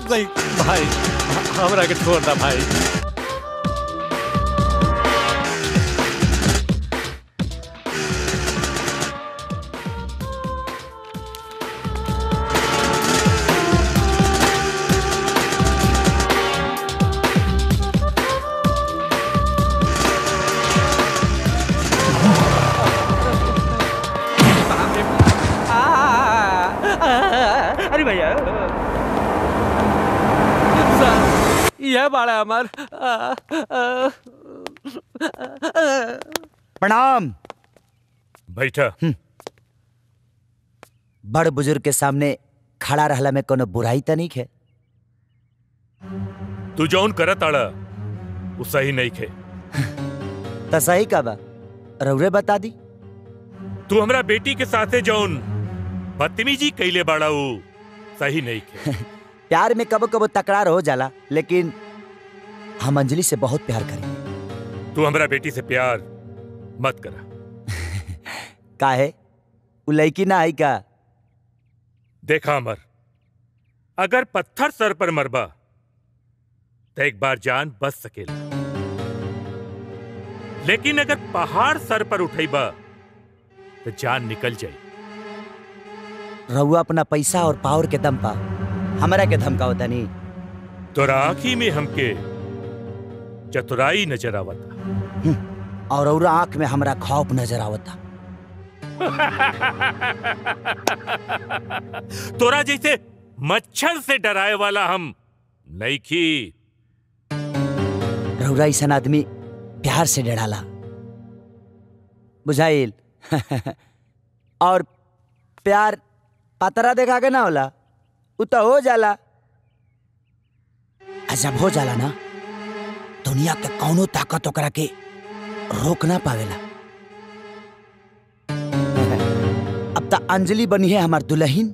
P: नहीं भाई, हमरा के छोड़ दा भाई।
K: अरे भैया
P: यह बाड़ा हमार।
D: प्रणाम।
I: बैठा।
D: बड़ बुजुर्ग के सामने खड़ा रहला में कोनो बुराई त नहीं है।
I: तू जौन करत आड़ा वो सही नहीं खे।
D: त सही का बा रउरे बता दी।
I: तू हमरा बेटी के साथे जौन बदतमीजी कैले बाड़ा वो सही नहीं खे।
D: प्यार में कबो कबो तकरार हो जाला, लेकिन हम अंजलि से बहुत प्यार करेंगे।
I: तू हमरा बेटी से प्यार मत करा।
D: काहे? उ लड़की ना आई का?
I: देखा अमर, अगर पत्थर सर पर मरबा तो एक बार जान बच सकेला, लेकिन अगर पहाड़ सर पर उठेबा तो जान निकल जाए।
D: रउआ अपना पैसा और पावर के दम पा हमरा के धमकाओ तनी।
I: तोरा आँखी में हमके चतुराई नजर आवता
D: और औरा आंख में हमरा खौफ नजर आवता।
I: तोरा जैसे मच्छर से डराए वाला हम नहीं की।
D: रउरा ऐसा आदमी प्यार से डराला, बुझाइल? और प्यार पतरा देखा के ना होला, उ तो हो जाला। जब हो जाला ना, दुनिया के कौनो ताकत ओकरा के रोक ना पावेला। अब तो अंजलि बनी है हमार दुल्हन,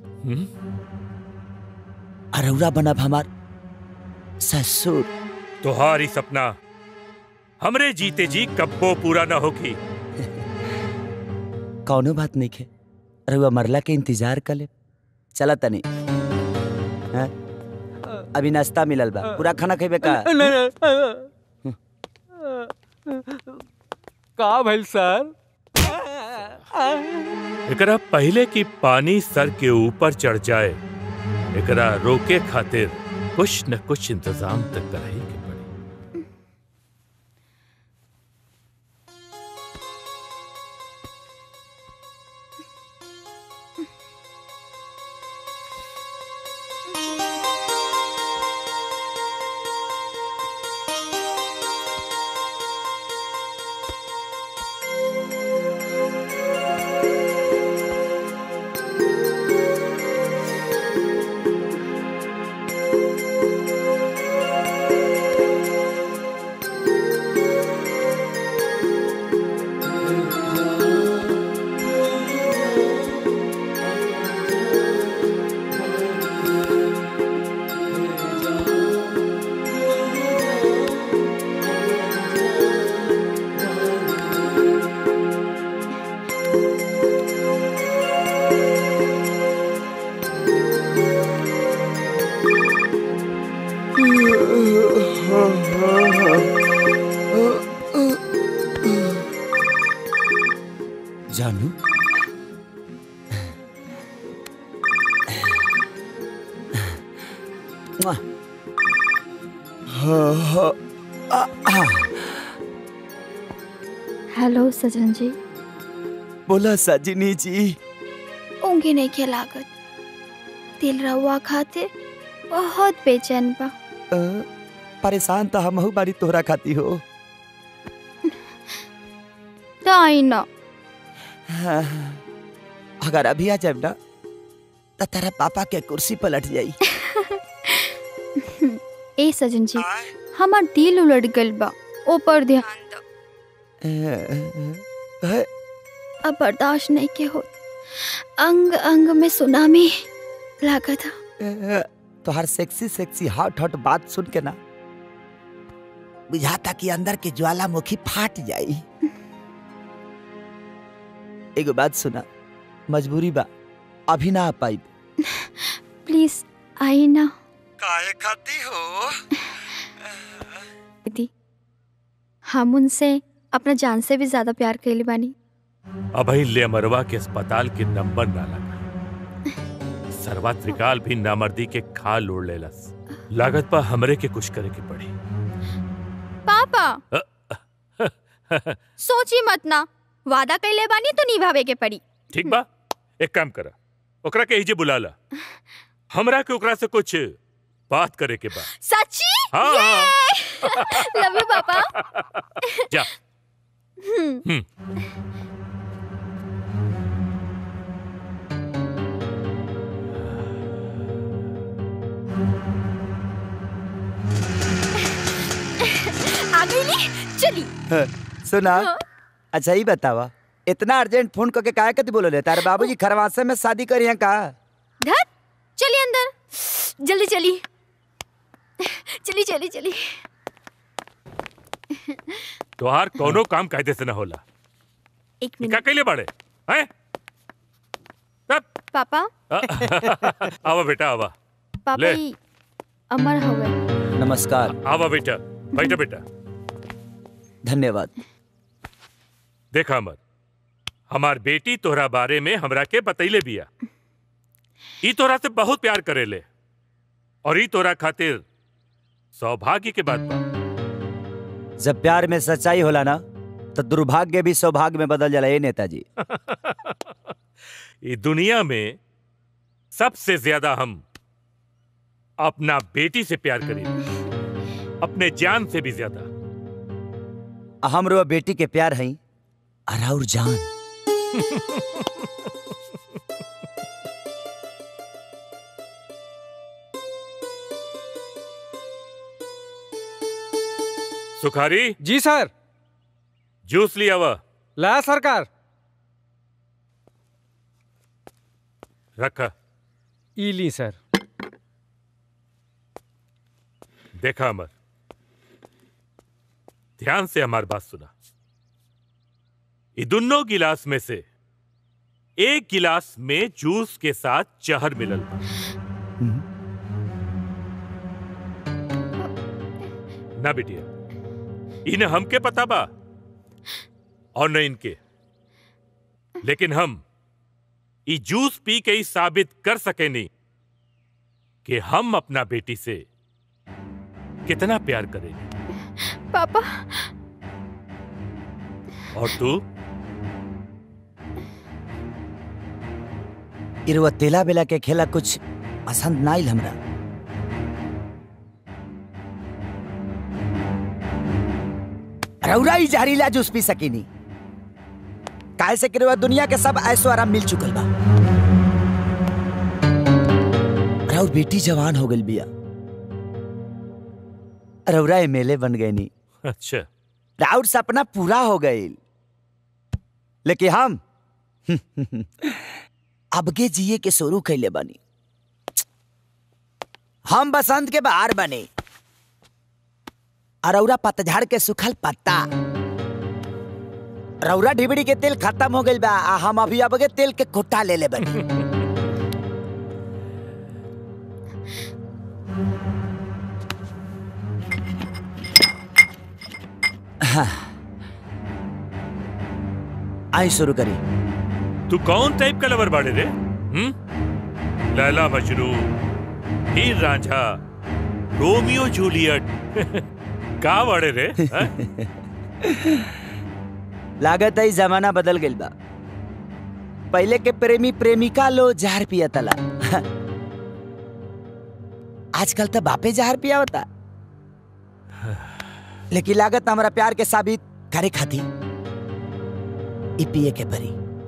D: अरौरा बनब हमार ससुर।
I: तुहारी सपना हमरे जीते जी कब्बो पूरा ना होगी।
D: कौनो बात नहीं है, रउआ मरला के इंतजार कर ले। चला तनी, हाँ? अभी नाश्ता मिलल बा, पूरा खाना खेबे का?
P: का भइल सर?
I: एकरा पहले की पानी सर के ऊपर चढ़ जाए, एकरा रोके खातिर कुछ न कुछ इंतजाम तक कराई के पड़ी।
D: जानू,
T: हेलो सजन जी।
D: बोला सजनी जी।
T: ऊँघे नहीं के लागत, दिल रहुआ खातिर बहुत बेचैन बा।
D: परेशान तो हम बारी तोहरा खाती हो।
T: तो आई ना।
D: अगर अभी आ जाए ना तो तेरा पापा के कुर्सी पलट जाई।
T: ए सजन जी, हमार दिल उलट गल बा, ऊपर ध्यान दो। अब बर्दाश्त नहीं के हो, अंग अंग में सुनामी लगा था।
D: तो हर सेक्सी सेक्सी हॉट हॉट बात सुन के ना बुझाता कि अंदर के ज्वालामुखी फाट जाई। एगो बात सुना, मजबूरी बा, अभी ना आ पाई।
T: प्लीज आई ना।
D: काहे खाती हो?
T: दीदी हम उनसे अपना जान से भी ज्यादा प्यार कैले बानी।
I: अभी ले अमरवा के अस्पताल के नंबर ना लगा। सरवा त्रिकाल भी नामर्दी के खाल उड़ लेलस। लागत पा हमरे के कुछ करे के पड़ी।
T: पापा सोची मत ना, वादा कैले बानी तो निभावे के पड़ी।
I: ठीक बा, एक काम करा, ओकरा के हिजे बुला ला। हमरा के ओकरा से कुछ बात करे के बा।
T: सच्ची?
I: हाँ।
T: लव यू पापा।
I: जा।
T: आ गई नी, चली।
D: सुना, अच्छा ही बतावा, इतना अर्जेंट फोन करके काहे कति बोले? तारे बाबूजी खरवासे में शादी करी हैं का?
T: धत, चली अंदर, जल्दी चली, चली चली चली।
I: तोहार कोनो काम कायदे से न होला।
T: एक मिनट।
I: क्या कैले बाड़े? हैं?
T: पापा।
I: आवा बेटा आवा।
T: पापा ही अमर हो गए।
D: नमस्कार।
I: आवा बेटा, बैठा बेटा।
D: धन्यवाद।
I: देखा अमर, हमार बेटी तोहरा बारे में हमरा के बतैले बिया। ई तोहरा से बहुत प्यार करेले और ई तोहरा खातिर सौभाग्य के बात बा।
D: जब प्यार में सच्चाई होला ना तो दुर्भाग्य भी सौभाग्य में बदल जाला। ये नेताजी
I: ये दुनिया में सबसे ज्यादा हम अपना बेटी से प्यार करेंगे, अपने जान से भी ज्यादा।
D: हमरो बेटी के प्यार है और जान।
I: सुखारी
P: जी सर।
I: जूस लिया हुआ
P: ला सरकार।
I: रखा।
P: ई ली सर।
I: देखा अमर, ध्यान से हमारी बात सुना। ये दोनों गिलास में से एक गिलास में जूस के साथ जहर मिलल बा। ना बिटिया, इन्हें हमके पता बा और न इनके, लेकिन हम ये जूस पी के ही साबित कर सके नहीं कि हम अपना बेटी से कितना प्यार करेंगे।
T: पापा।
I: और तू?
D: इरवा तेला बेला के खेला कुछ पसंद ना आइल हमरा। रउरा ही जहरीला जूस पी सकीनी काहे से कि दुनिया के सब ऐसो आराम मिल चुकल बा। राउर बेटी जवान हो गई बिया, रउरा एमएलए बन गए नी।
I: अच्छा।
D: राउर सपना पूरा हो गई, लेकिन हम अबगे जिए के शुरू कैले बनी। हम बसंत के बहार बने, रउरा पतझड़ के सुखल पत्ता। रउरा ढिबड़ी के तेल खत्म हो गइल बा, हम अभी अबगे तेल के कोटा ले ले बनी। हाँ। आई शुरू करी।
I: तू कौन टाइप का लवर बाड़े रे? Laila Majnu, Heer Ranjha, Romeo Juliet का बाड़े रे?
D: लागत है जमाना बदल गइल बा। पहले के प्रेमी प्रेमिका लो जहर पिया तला, आजकल तो बापे जहर पिया होता। लेकिन लागत हमारा प्यार के साबित करे खाती ई पिए के परी।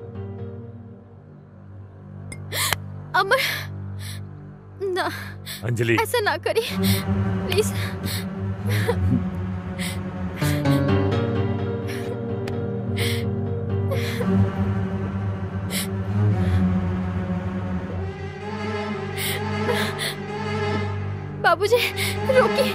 T: अमर ना,
I: अंजलि
T: ऐसा ना करी प्लीज। बाबूजी रोकिए।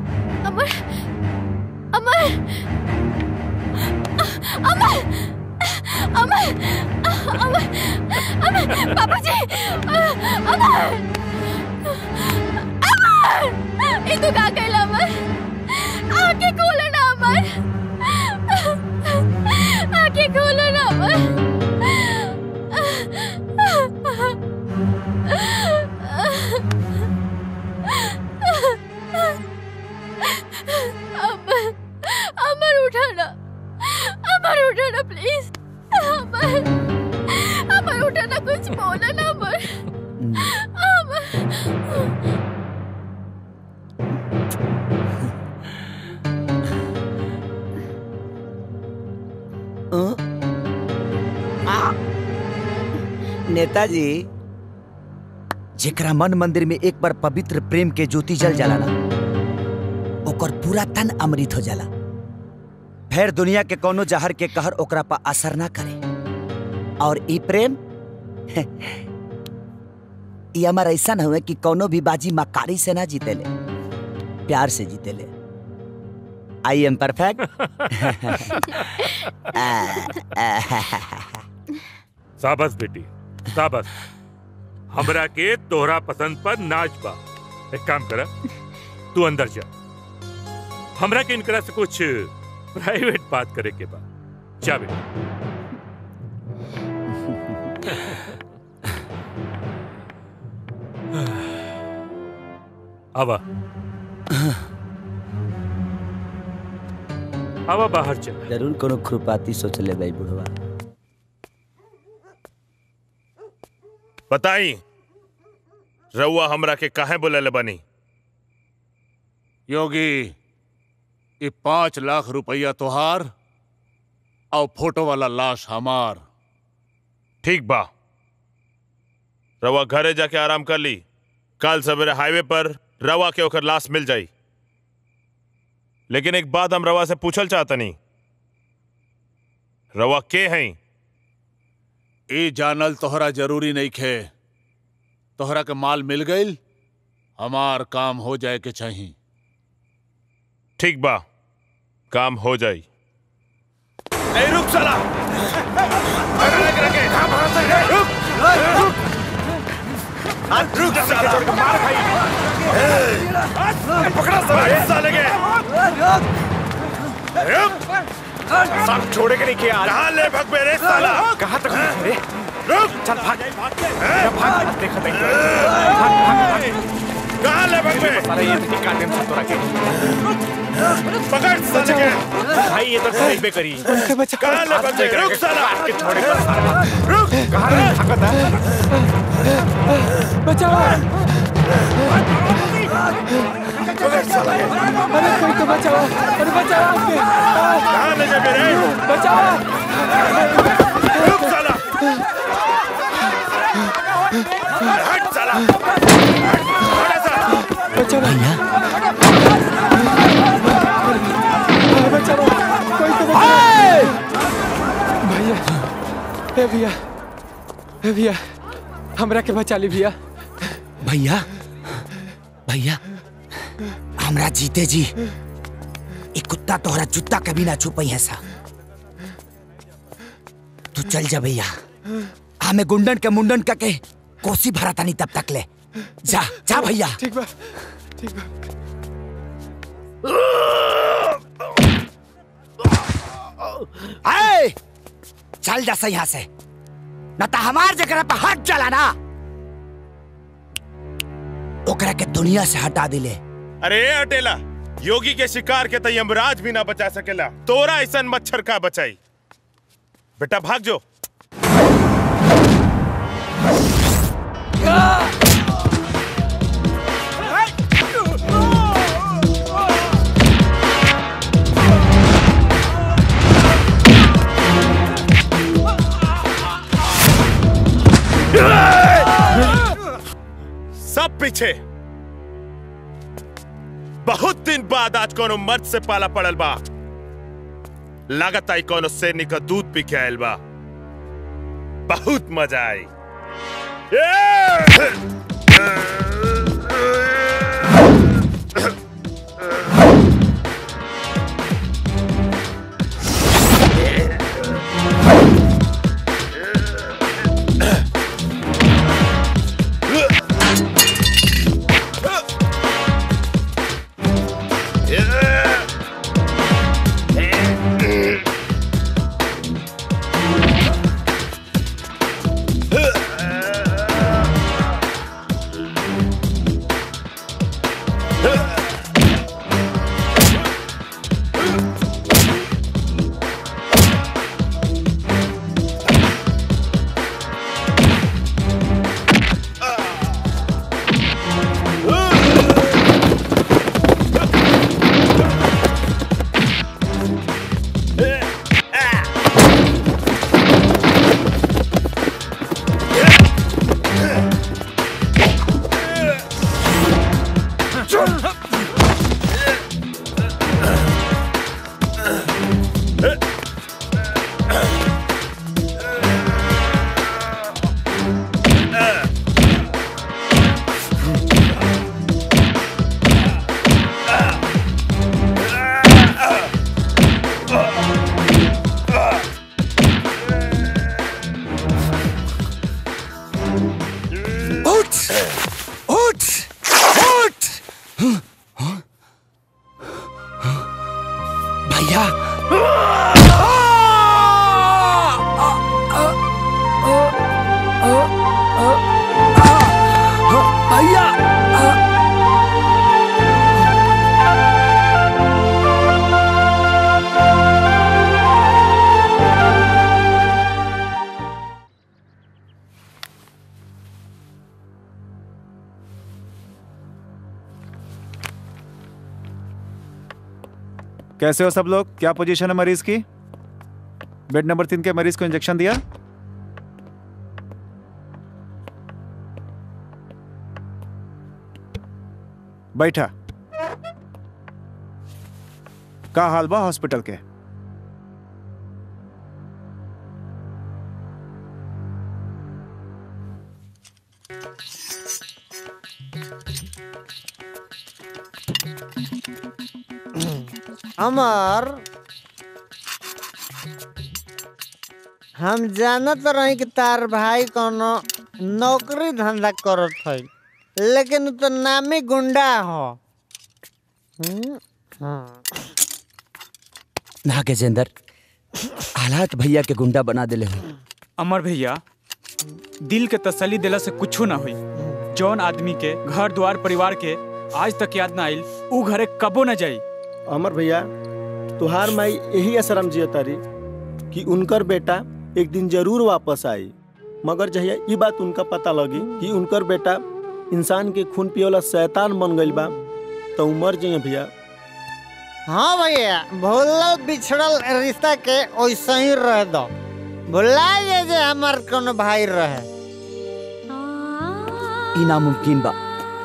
T: अमर, अमर, अमर। बाबूजी अमर अमर ये तू का कहला अमर आंखें खोलो ना अमर आंखें खोलो ना अमर अमर उठाना प्लीज अमर उठाना कुछ बोला ना अमर
D: नेताजी जेकरा मन मंदिर में एक बार पवित्र प्रेम के ज्योति जल जाला ना ओकर पूरा तन अमृत हो जाला। फिर दुनिया के कोनो जहर के कहर ओकरा पर असर ना करे। और ई प्रेम ये हमार ऐसा न हुए कि कोनो भी बाजी मकारी से ना जीतेले, प्यार से जीतेले। I am perfect.
I: शाबाश बेटी शाबाश। हमरा के तोहरा पसंद पर नाच बा। एक काम करा तू अंदर जा, हमरा के इनकरा से कुछ प्राइवेट बात करे के बा। जा बेटा। आवा आवा बाहर चल।
D: जरूर कोनो खुरपाती सोच ले भाई बुढ़वा।
O: बताई रउआ हमरा के काहे बोले बनी?
L: योगी ये 5 लाख रुपया तोहार और फोटो वाला लाश हमार।
O: ठीक बा, रवा घरे जाके आराम कर ली। कल सवेरे हाईवे पर रवा के ओकर लाश मिल जाई। लेकिन एक बात हम रवा से पूछल चाहतनी, रवा के हैं?
L: ए जानल तोहरा जरूरी नहीं खे। तोहरा के माल मिल गईल, हमार काम हो जाए के चाहिए।
O: ठीक बा, काम हो जाई।
S: ए रुक साला, रुक साला, मार खाई। पकड़ा साले के। सब छोड़े के नहीं किया।
O: कहाँ ले भग मेरे साला?
S: कहाँ तक रे? रुक चल भाग भाग देखा देख
O: कहाँ ले भग में?
S: साला ये तो काटे में तोरा के
O: पकड़ साले के।
S: भाई ये तो सही पे करी।
O: कहाँ ले भग में? रुक साला
S: के छोड़े कर साला। रुक कहाँ रे भागता है? बचाओ अरे कोई तो बचाओ। अरे बचाओ आपके।
O: कहाँ ले जा मेरे?
S: बचाओ।
O: रुक साला। हट साला।
S: बचाओ भैया। बचाओ कोई तो बचाओ। भैया ए भैया ए भैया हमरा के बचा ली भैया।
D: भैया भैया हमरा जीते जी एक कुत्ता तोहरा जूता कभी ना छुपाई है सा। तू चल जा भैया, हमें गुंडन के मुंडन के कोसी भरा तानी तब तक ले। जा जा भैया।
S: ठीक बा ठीक बा।
D: आए चल जा यहाँ से, न तो हमार जगह पे हाथ चला ना ओकरा के दुनिया से हटा दिले।
O: अरे हटेला, योगी के शिकार के तो यमराज भी ना बचा सकेला। तोरा ऐसा मच्छर का बचाई। बेटा भाग जो। सब पीछे। बहुत दिन बाद आज कोनो मर्द से पाला पड़ल बा। लागत आई कोनो शेरनी का दूध पी के आयल बा। बहुत मजा आई।
D: भैया भैया
S: कैसे हो सब लोग? क्या पोजीशन है मरीज की? बेड नंबर 3 के मरीज को इंजेक्शन दिया? बैठा। का हाल बा हॉस्पिटल के?
F: अमर, हम जानत रही कि तार भाई कोनो नौकरी धंधा करत है, लेकिन उ तो नामी गुंडा हो।
D: ना गजेंद्र, हालात भैया के गुंडा बना देले हो।
G: अमर भैया, दिल के तसल्ली दिला से कुछो ना हुई। जौन आदमी के घर द्वार परिवार के आज तक याद ना आइल, ऊ घरे कबो ना जाई।
E: अमर भैया, तुहार माई यही असरम जियतारी कि उनकर बेटा एक दिन जरूर वापस आई, मगर जहिया ये बात उनका पता लगी कि उनकर बेटा इंसान के खून पियोला शैतान बन गइल बा, तो मर जाइए भैया।
F: हाँ भैया, भूलो बिछड़ल रिश्ता के वैसे ही रह दो। भुला जे हमार कोनो भाई रहे।
D: ई नामुमकिन बा।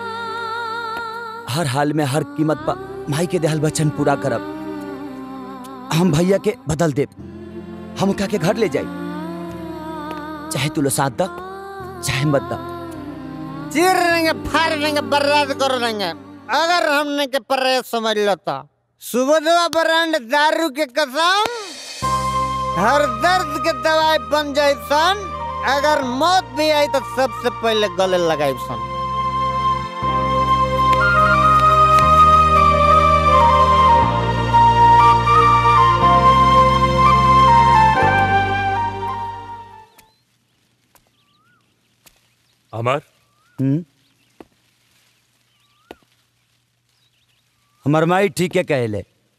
D: हर हाल में हर कीमत पर माई के देहल वचन पूरा करब। हम भैया के बदल देब। हम उनका के घर ले जाई, चाहे तू लो साथ दा चाहे मत दा।
F: चीर देंगे, फाड़ देंगे, बर्बाद कर देंगे अगर हमने के परे समझ लेता। सुबोधवा ब्रांड दारू के कसम हर दर्द के दवाई बन जाए सन। अगर मौत भी आई तो सबसे पहले गले लगाई सन।
I: अमर,
D: हमर माई ठीक है कहले,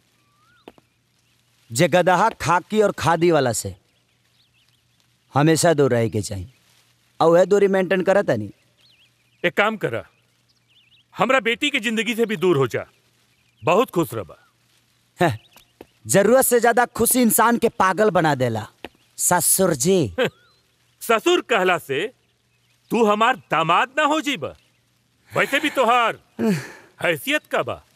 D: जे गदहा खाकी और खादी वाला से हमेशा दूर रहे के चाहिए, और वह दूरी मेंटेन करता नहीं।
I: एक काम करा, हमरा बेटी की जिंदगी से भी दूर हो जा, बहुत खुश रहा।
D: जरूरत से ज्यादा खुशी इंसान के पागल बना देला ससुर जी।
I: ससुर कहला से तू हमार दामाद ना हो जीबा। वैसे भी तोहार हैसियत का बा।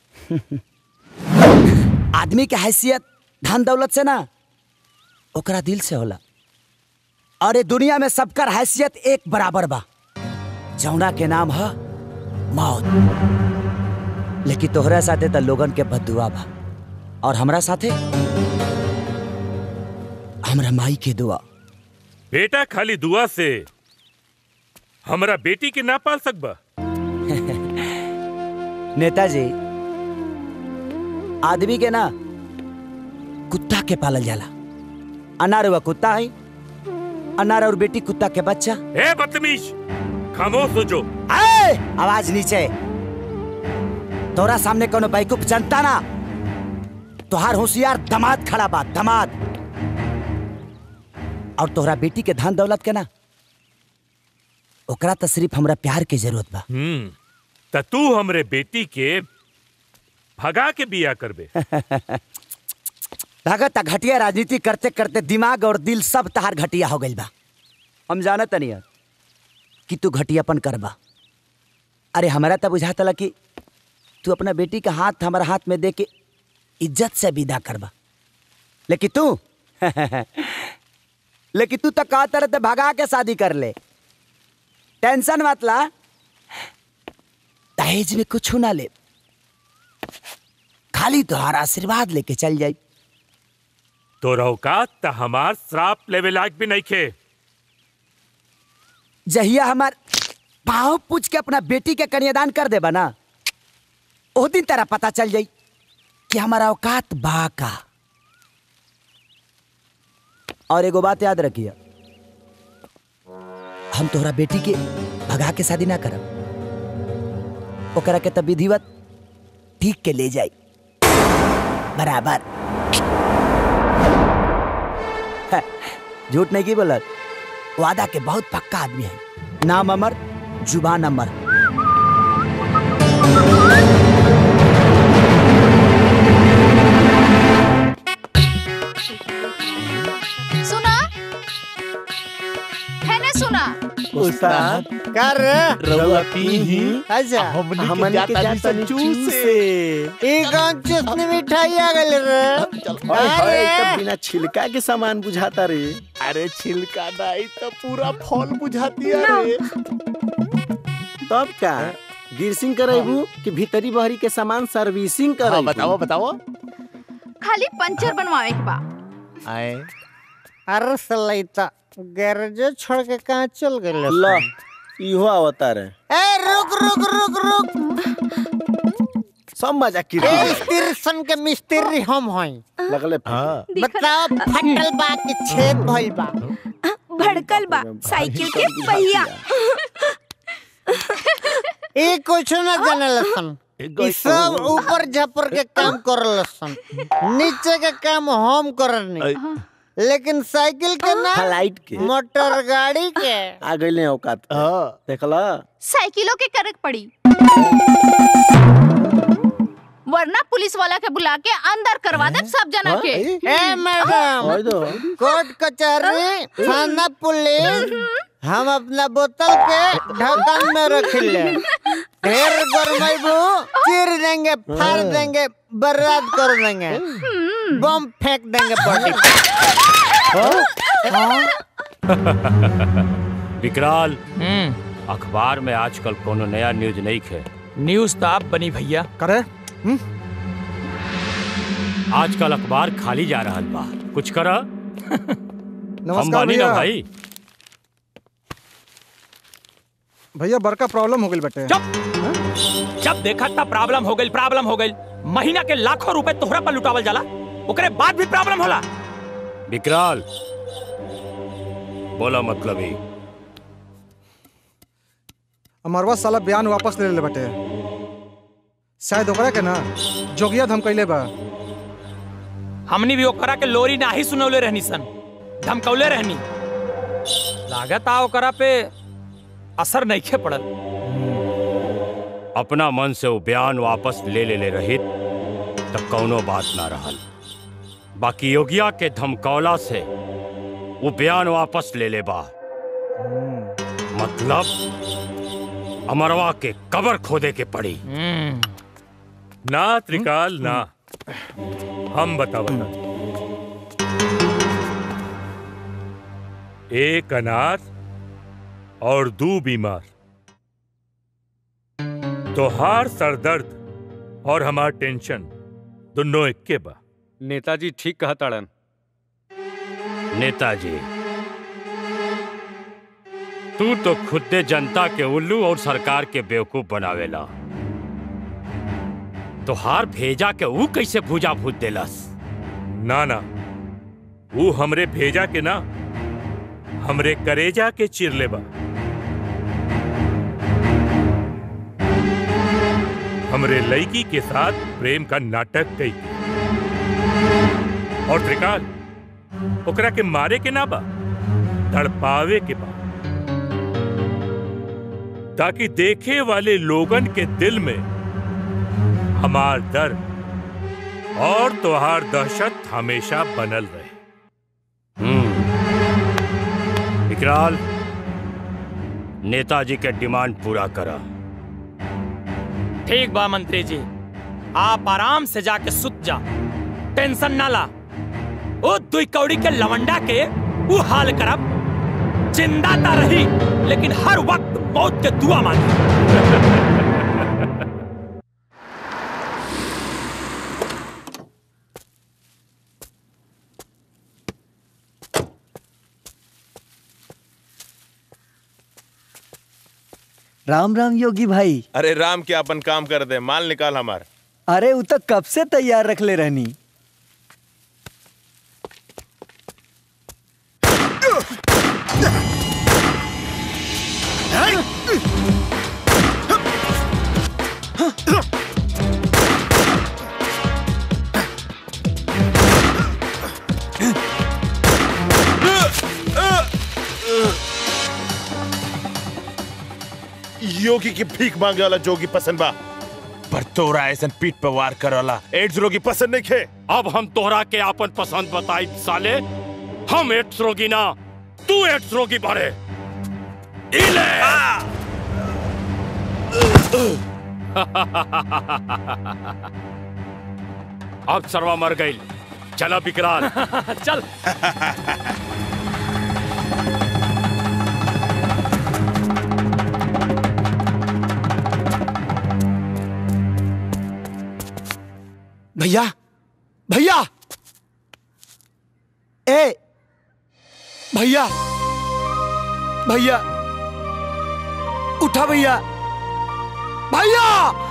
D: आदमी के हैसियत धन दौलत से ना, ओकरा दिल से होला। और ये दुनिया में सबकर हैसियत एक बराबर बा, जौना के नाम है मौत। लेकिन तोहरा साथे तो लोगन के बददुआ बा, और हमरा साथे हमरा माई के दुआ।
I: बेटा खाली दुआ से हमरा बेटी के ना पाल सकबा।
D: नेताजी, आदमी के ना कुत्ता के पालल जाला। अनार हुआ कुत्ता है, अनार और बेटी कुत्ता के बच्चा।
I: ए बदतमीज, खामोश हो जो।
D: आवाज नीचे। तोरा सामने कोनो बेवकूफ जनता ना, तोहार होशियार दामाद खड़ा बा, दामाद। और तोहरा बेटी के धन दौलत के ना, ओकरा तो सिर्फ हमरा प्यार के जरूरत बा।
I: त तू हमरे बेटी के भगा के बिया करबे।
D: भगत घटिया राजनीति करते करते दिमाग और दिल सब तहार घटिया हो गइल बा। हम जानत नहीं कि तू घटियापन करबा। अरे हमरा तो बुझाता ला कि तू अपना बेटी का हाथ हमारा हाथ में दे के इज्जत से विदा करबा। लेकिन तू तो कहता रहते भगा के शादी कर ले। टेंशन मत ला, दहेज में कुछ ना ले, खाली तुहार आशीर्वाद लेके चल जाई।
I: तोरा औकात त हमार श्राप लेवे लायक भी नहीं खे।
D: जहिया हमार पाँव पूछ के अपना बेटी के कन्यादान कर देबा ना, ओ दिन तेरा पता चल जाई कि हमारा औकात बा का। और एगो बात याद रखिए, हम तोहरा बेटी के भगा के शादी ना करब, ओकरा के तब विधिवत ठीक के ले जाई बराबर। झूठ नहीं की बोलत, वादा के बहुत पक्का आदमी है, नाम अमर जुबान अमर।
A: सुना है ना, सुना
E: उस्ताद
F: कर
E: रउआ पीही
F: अच्छा
E: हमन के जाता चूसे
F: ई कौन चूसनी मिठाई आ गइल रे?
E: अरे तब बिना छिलका के सामान बुझाता रे।
O: अरे छिलका नहीं तो पूरा फल बुझाती है रे।
E: तब क्या गिरसिंग करेबू कि भीतरी बहरी के सामान सर्विसिंग करेबू?
O: हाँ, बताओ बताओ।
A: खाली पंचर बनवावे के बा।
F: आए अरे सलैता गैरेज छोड़ के कहाँ चल गए?
E: लो इहो आवता रे।
F: ए रुक रुक रुक रुक,
E: सब मजाक की
F: स्टेशन के मिस्त्री हम हई।
E: लगले
F: बताओ फटल बा के छेद भइल बा?
C: भड़कल बा साइकिल के पहिया।
F: ए कुछ ना जाने लसन, ई सब ऊपर झपर के काम कर लसन, नीचे के काम हम करनी, लेकिन साइकिल के ना
E: फ्लाइट के
F: मोटर गाड़ी के
E: आ गइले औकात। देखला
A: साइकिलों के करक पड़ी, वरना पुलिस वाला के बुला के अंदर करवा दे सब जना के।
F: ए मैडम, कोर्ट कचहरी थाना पुलिस हम अपना बोतल के ढक्कन में रख ले, ढेर गरमाइबू चीर देंगे, फाड़ देंगे, बर्बाद कर देंगे, बम फेंक देंगे बॉडी
M: विकराल, अखबार में आजकल कोनो नया न्यूज नहीं खे।
K: न्यूज तो आप बनी भैया
N: करे।
M: आजकल अखबार खाली जा रहा बा, कुछ करा। हम बानी ना भाई।
N: भैया बड़का प्रॉब्लम हो गई बेटे।
K: जब देखा तब प्रॉब्लम हो गई। महीना के लाखों रुपए तोहरा पर लुटावल जाला, ओकरे बाद भी प्रॉब्लम होला।
M: विकराल बोला मतलब ही।
N: अमरवा साला बयान वापस ले ले बेटे, शायद ओकरा के ना जोगिया धमकैले बा।
K: हमनी भी ओकरा के लोरी ना ही सुनौले रहनी सन, धमकौले रहनी। लागत आ ओकरा पे असर नहीं खे पड़ल।
M: अपना मन से वो बयान वापस ले रहित तब कौनो बात ना रहल, बाकी योगिया के धमकौला से वो बयान वापस ले बा। मतलब अमरवा के कब्र खोदे के पड़ी।
I: ना त्रिकाल ना, हम बता एक अनाथ और दो बीमार, तोहार सरदर्द और हमार टेंशन दोनों एक के बा।
P: नेताजी ठीक कहा ताड़न।
M: नेताजी तू तो खुदे जनता के उल्लू और सरकार के बेवकूफ बनावेला, तो हार भेजा के ऊ कैसे भूजा भूज देलस?
I: ना ना, वो हमरे भेजा के ना, हमरे करेजा के चिरले बा। हमरे लड़की के साथ प्रेम का नाटक कई, और त्रिकाल ओकरा के मारे के ना बा, तड़पावे के बा, ताकि देखे वाले लोगन के दिल में हमार दर्द और तोहार दहशत हमेशा बनल रहे।
M: विकराल, नेताजी के डिमांड पूरा करा।
K: ठीक बा मंत्री जी, आप आराम से जाके सुत जा, टेंशन ना ला। ओ दुई कौड़ी के लवंडा के वो हाल करब, जिंदा ता रही लेकिन हर वक्त मौत के दुआ मांगी।
Q: राम राम योगी भाई।
O: अरे राम के अपन काम कर दे, माल निकाल हमार।
Q: अरे वो तो कब से तैयार रख ले रहनी।
O: योगी की भीख मांगे वाला जोगी पसंद बा, पर तोरा ऐसा पीठ पे वार करे वाला एड्स रोगी पसंद नहीं खे।
M: अब हम तोहरा के आपन पसंद बताई साले। हम एड्स रोगी ना, तू एड्स रोगी बारे। इले अब सरवा मर गई। चला विकराल
K: चल।
D: भैया भैया ए भैया भैया उठा भैया भैया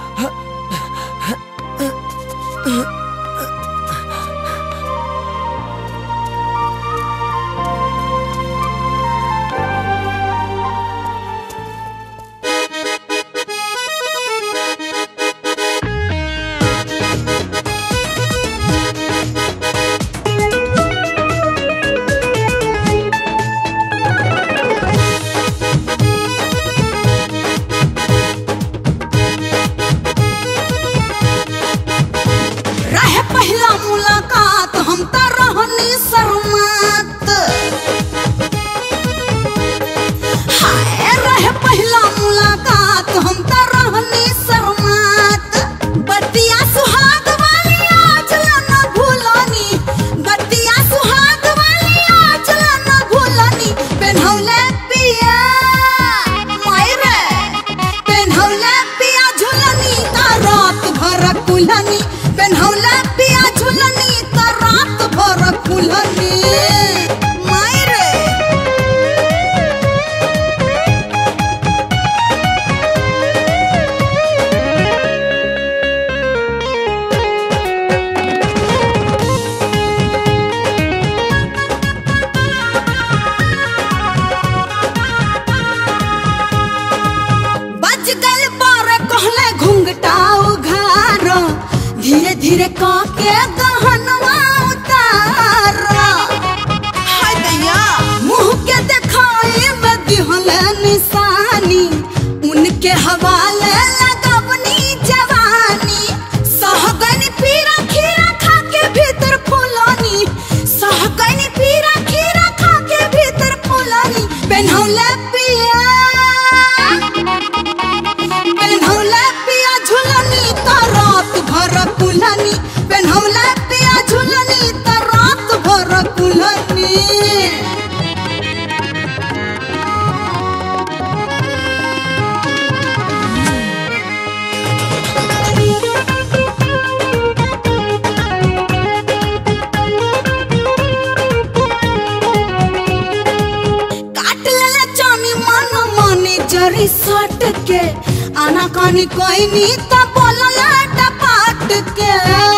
U: कोई नहीं तो बोलला टपाट के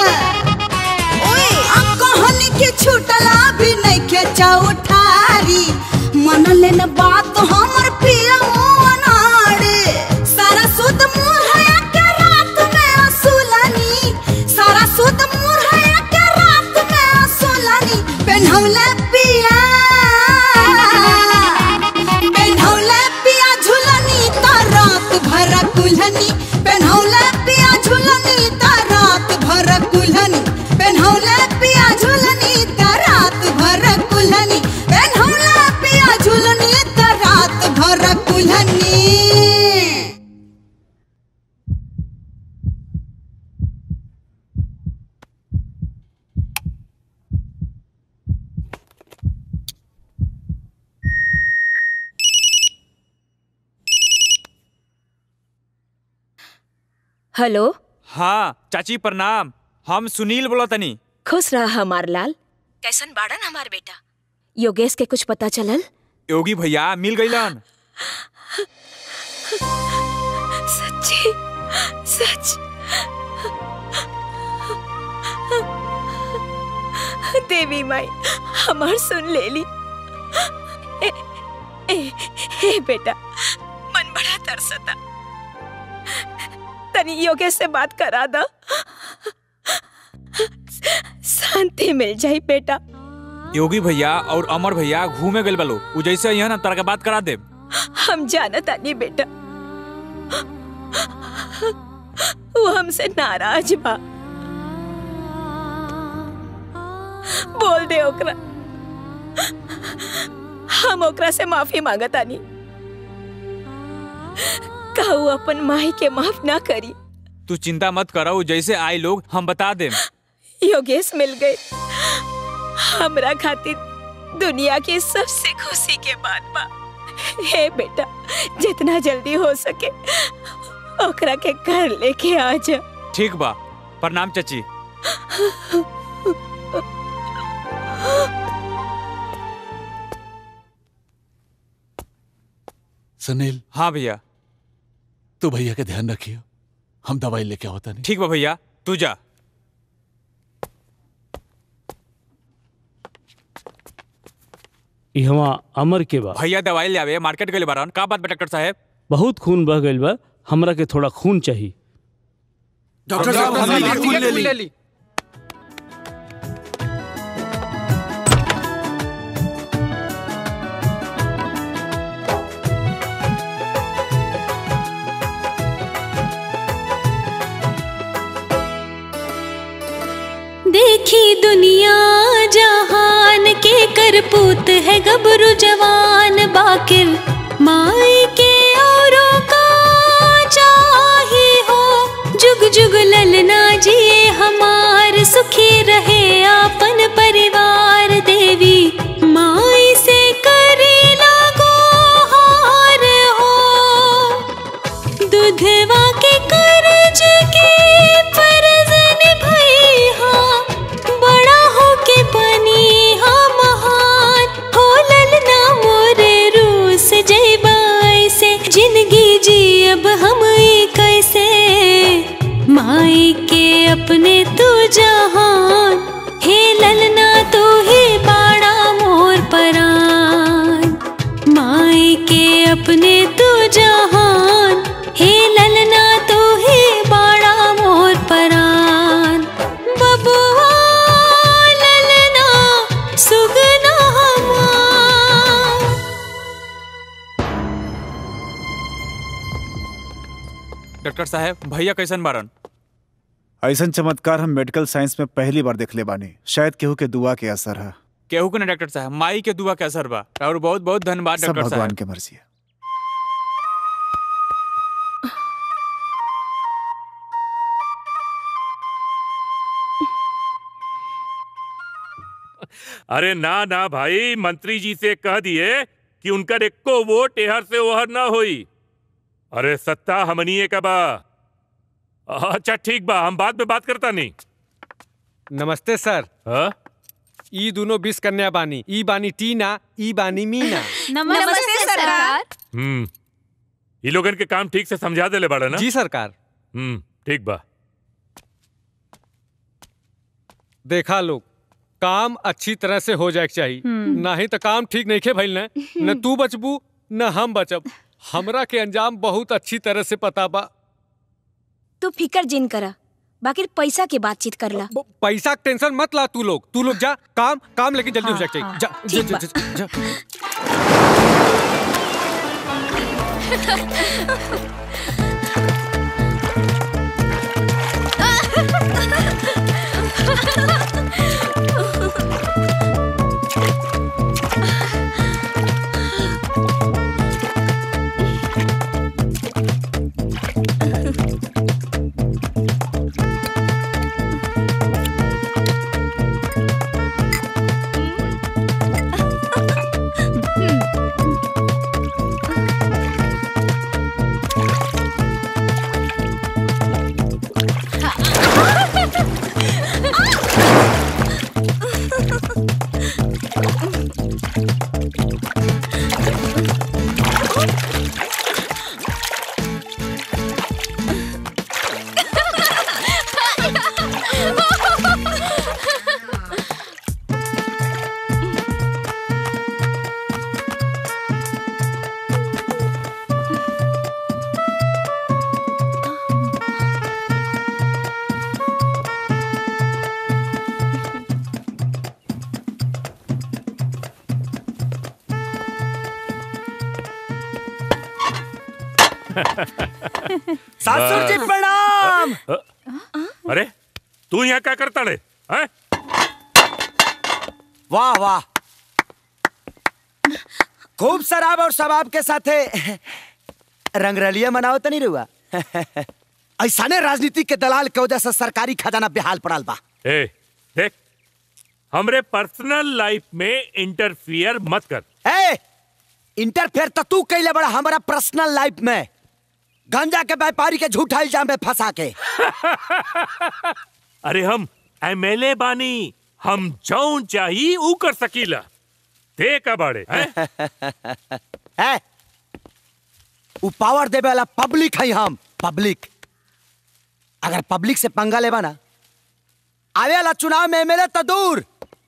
U: कहानी के छूटला भी नहीं के चौठारी मन लेन बात हमर पिया अनाड़े सारा सुध मुरहया के रात में असुलनी सारा सुध मुरहया के रात में असुलनी पेन्हौले पिया झुलनी तो रात भर कुल्हनी पेन्हौले पिया झुलनी तो रात भर कुल्हनी पेन्हौले पिया झुलनी तो रात भर कुल्हनी पेन्हौले पिया झुलनी तो रात भर कुल्हनी।
C: हेलो।
G: हाँ चाची प्रणाम, हम सुनील बोला तनी।
C: खुश रहा हमार लाल। कैसन बाड़न हमार बेटा? योगेश के कुछ पता चलल?
G: योगी भैया मिल गईलन।
C: सच्ची सच? देवी माई हमार सुन ले ली। ए बेटा मन बड़ा तरसता, तनी योगेश से बात करा दा, शांति मिल जाई बेटा।
G: योगी भैया और अमर भैया घूमे गए बलो, उ जैसे यहाँ ना तरह के बात करा दे।
C: हम जानत आनी बेटा, वो हमसे नाराज बा। बोल दे ओकरा, हम ओकरा से माफी मांगतानी। का वो अपन माई के माफ ना करी?
G: तू चिंता मत करो, जैसे आए लोग हम बता दे।
C: योगेश मिल गए, हमरा खातिर दुनिया की सबसे खुशी के बात बा। हे बेटा, जितना जल्दी हो सके ओकरा के घर लेके आ जा।
G: ठीक बा, प्रणाम चाची।
L: सुनील।
G: हाँ भैया।
L: तू भैया के ध्यान रखियो, हम दवाई लेके होता नहीं।
G: ठीक बा भैया, तू जा।
B: इहवा अमर के बा।
G: भैया दवाई ले आवे, मार्केट गए बारन। का बात बा डॉक्टर साहब?
B: बहुत खून बह गइल बा, हमरा के थोड़ा खून चाहिए।
S: डॉक्टर साहब हमने खून ले ली।
V: देखी दुनिया जहान के करपूत है गबरू जवान, बाकिर माई के औरों का चाही हो। जुग जुग ललना जिए हमार, सुखी रहे आपन परिवार। देवी माई से करे लागो हार हो, दूधवा के कर्ज के फर्ज निभाई हा। बड़ा हो के बनी हा महान, हो ललना मोरे रूस जयबाई से। जिंदगी जी अब हम कैसे, माई के अपने तू जहान। हे ललना तू ही बाड़ा मोर परान, माई के अपने तू जहान। हे ललना तू ही बाड़ा मोर परान। बबुआ ललना सुगना हमार।
G: डॉक्टर साहब भैया कैसन बारन?
R: ऐसन चमत्कार हम मेडिकल साइंस में पहली बार देखले बानी। शायद केहू के दुआ के असर है।
G: केहू के ना डॉक्टर साहब, माई के दुआ के असर बा। और बहुत बहुत धन्यवाद
R: सब
G: डॉक्टर
R: भगवान
G: साहब।
R: के मर्जी है।
I: अरे ना ना भाई, मंत्री जी से कह दिए कि उनका एको वोट एहर से ओहर ना होई। अरे सत्ता हमनिए का बा। अच्छा ठीक बा, हम बाद में बात करता नहीं।
P: नमस्ते सर। ई दोनों 20 कन्या बानी। ई बानी टीना, ई बानी मीना।
A: नमस्ते सरकार।
I: ये लोगन के काम ठीक से समझा देले बड़ा ना?
P: जी सरकार।
I: ठीक बा।
P: देखा लोग, काम अच्छी तरह से हो जाए चाहिए, नहीं तो काम ठीक नहीं खे भइल न तू बचबू न हम बचब। हमरा के अंजाम बहुत अच्छी तरह से पता बा।
C: तू फिकर जिन करा, बाकी पैसा की बातचीत करला।
P: पैसा के टेंशन मत ला। तू लोग जा, काम लेकिन जल्दी हो जाए चाहिए। जा, जा, जा, जा, जा।
J: सासुर जी प्रणाम।
D: प्रणाम।
I: अरे तू यहाँ क्या करता रे? हैं?
D: वाह वाह, खूब शराब और शबाब के साथे रंगरलिया मनाओ तो नहीं रुआ। ऐसा ने राजनीति के दलाल के वजह से सरकारी खजाना बेहाल पड़ल बा।
I: ए, देख हमरे पर्सनल लाइफ में इंटरफियर मत कर।
D: ए, इंटरफेयर तो तू कैले बड़ा हमारा पर्सनल लाइफ में, गांजा के व्यापारी के झूठा इल्जाम में फंसा के।
I: अरे हम एमएलए बानी, हम जौन चाही ऊ कर सकीला। देख बाड़े
D: है ऊ पावर देवे वाला पब्लिक है हम, पब्लिक। अगर पब्लिक से पंगा लेबा ना, आवे वाला चुनाव में एमएलए तो दूर,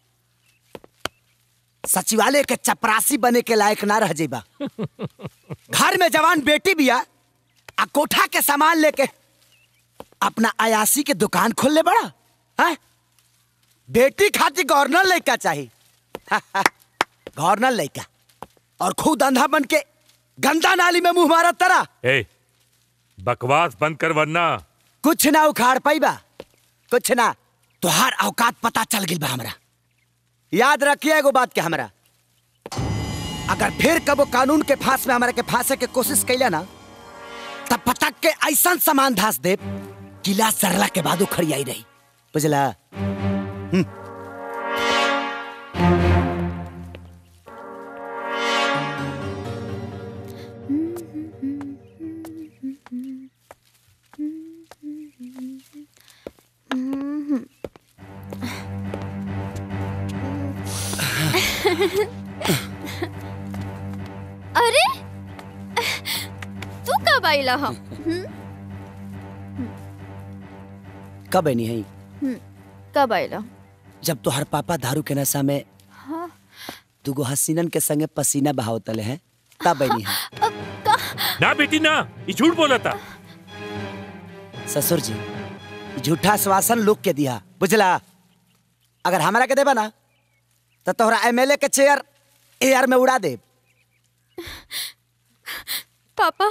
D: सचिवालय के चपरासी बने के लायक ना रह जेबा। घर में जवान बेटी बिया आ कोठा के सामान लेके अपना अयासी के दुकान खोल ले बड़ा है। बेटी खातिर गवर्नर लड़का चाहिए। गवर्नर लड़का और खुद अंधा बन के गंदा नाली में मुंह मारा तरा।
I: ए, बकवास बंद कर वरना
D: कुछ ना उखाड़ पाईबा, कुछ ना। तुहार औकात पता चल गई बा हमरा। याद रखिए एगो बात के हमरा, अगर फिर कबो कानून के फांस में हमरा के फांसे के कोशिश कैला ना, तब पटक के ऐसा सामान धास दे किला सरला के बाद उखड़ियाई रही, बुझला?
A: अरे तू कब आइला हम?
D: कब नहीं है?
A: कब आइला?
D: जब तोहर पापा दारू के नशा में
A: हाँ?
D: दुगो हसीनन के संगे पसीना बहावतले हैं, तब नहीं है।
I: ना बेटी ना, ये झूठ बोला था।
D: ससुर जी झूठा आश्वासन लोग के दिया, बुझला? अगर हमारा के देबा ना तो तोहरा एमएलए के चेयर एयर में उड़ा दे।
A: पापा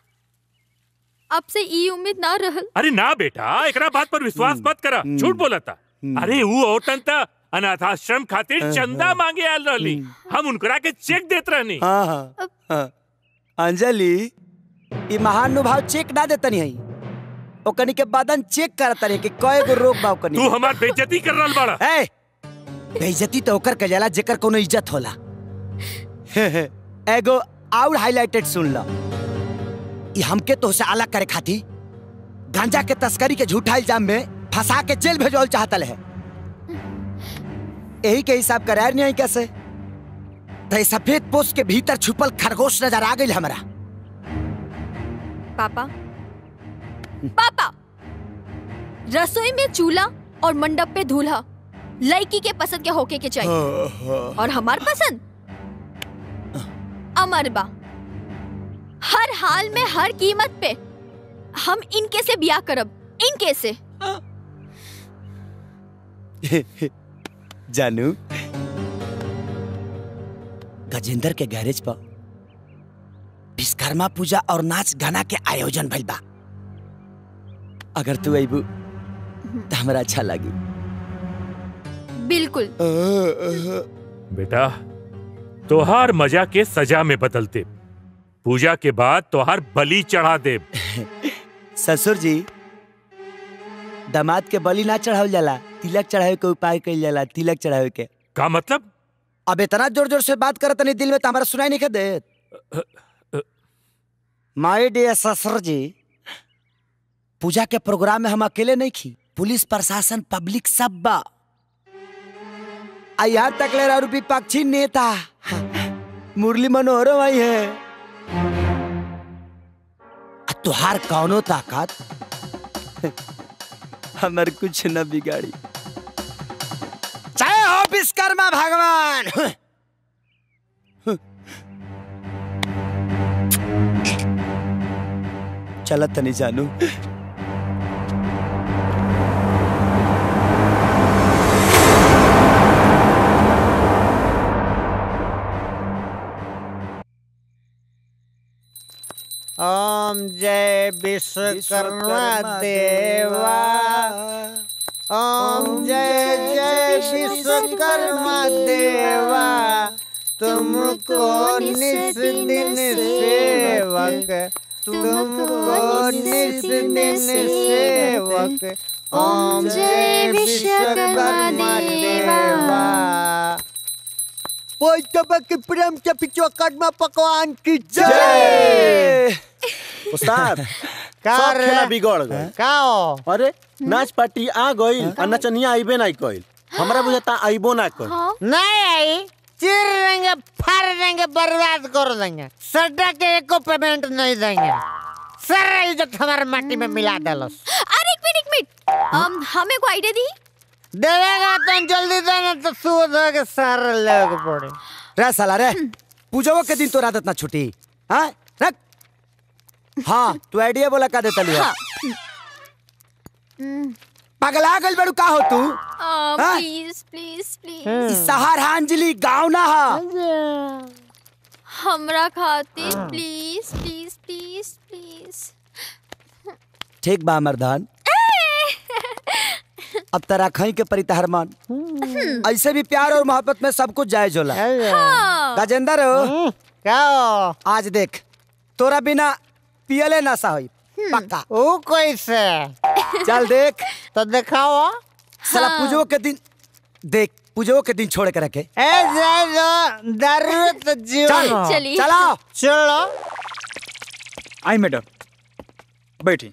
A: आपसे ई उम्मीद ना रहल।
I: अरे ना बेटा, एकरा बात पर विश्वास मत करा, झूठ बोला था। अरे वो औरतन था अनाथाश्रम खातिर चंदा मांगे आल रहली, हम उनकरा के चेक देत रहनी।
D: हाँ। अंजलि ई महानुभाव चेक ना देतनी है, ओकनी के बदन चेक करत रहे कि कय गो रोग बा ओकनी।
I: तू हमार बेइज्जती कर रहल बाड़ा।
D: ए, बेइज्जती तो ओकर कजाला जेकर कोनो इज्जत होला। एगो और हाइलाइटेड सुन लो, ये हमके तो से अलग करे खातिर गांजा के तस्करी के झूठा इल्जाम में फंसा के जेल भेजल चाहतल है। यही के हिसाब करार नहीं है कैसे? तो सफेद पोस्ट के भीतर छुपल खरगोश नजर आ गई हमरा।
A: पापा पापा, रसोई में चूल्हा और मंडप पे दूल्हा लड़की के पसंद के होके के चाहिए, और हमार पसंद अमर बा। हर हाल में हर कीमत पे हम इनके से ब्याह करब, इनके से।
D: जानू, गजेंद्र के गैरेज पर विश्वकर्मा पूजा और नाच गाना के आयोजन भइल बा। अगर तू अइबू तो हमरा अच्छा लगी।
A: बिल्कुल।
I: बेटा तोहार मजा के सजा में बदलते, पूजा के बाद तोहार बलि चढ़ा दे।
D: ससुर जी, दामाद के बलि ना चढ़ावल जाला, तिलक चढ़ावे के उपाय कइल जाला। तिलक चढ़ावे के
I: का मतलब?
D: अब इतना जोर जोर से बात करत नहीं, दिल में तो हमारा सुनाई नहीं देत। माय डियर ससुर जी, पूजा के प्रोग्राम में हम अकेले नहीं खी, पुलिस प्रशासन पब्लिक सब बा। यहाँ तक ले रहा विपक्षी नेता मुरली मनोहर आई है। तुहार कौनो ताकत हमार कुछ न बिगाड़ी। चाहे हो विश्वकर्मा भगवान। चलत नहीं जानू।
F: ओम जय जय विश्वकर्मा देवा। ओम जय जय विश्वकर्मा देवा, तुमको निस दिन सेवक, तुमको निस दिन सेवक। ओम जय विश्वकर्मा देवा। पोइतबक प्रेम के विश्वकर्मा पकवान की जय।
E: उस्ताद
F: का
E: सब
F: रे?
E: खेला बिगड़ गए।
F: का हो?
E: अरे नाच पार्टी आ गई और नचनिया आइबे नहीं कइल। हमरा बुझाता आइबो ना कइल।
F: नहीं आई, चीर देंगे, फाड़ देंगे, बर्बाद कर देंगे। सड्डा के एको पेमेंट नहीं देंगे। सारा इज्जत हमारे माटी में मिला डालस।
A: अरे एक मिनट हमें को आइडिया दी।
F: देवेगा तो जल्दी देना, तो सूद हो के सारा लेके पड़े।
D: रे साला रे, पूजो के दिन तो आदत ना छुटी। हाँ रख। हाँ तू आइडिया बोला का देता लिया। पगला गल बड़ू का हो तू?
A: प्लीज प्लीज प्लीज
D: सहार अंजलि गाँव ना हा।
A: हमरा खातिर प्लीज प्लीज प्लीज प्लीज।
D: ठीक बा मर्दान, अब तरा खई के परी तहर मान। ऐसे भी प्यार और मोहब्बत में सब कुछ जायज होला। गजेंद्र हो
F: क्या हो?
D: आज देख तोरा बिना पियले नशा होई पक्का।
F: ओ कैसे?
D: चल देख
F: तो दिखाओ।
D: साला पूजो के दिन देख, पूजो के दिन छोड़ के रखे।
F: ए जाओ दारू तो जीवन हो।
A: चलिए।
D: चलो
F: चलो।
G: आई मैडम बैठी।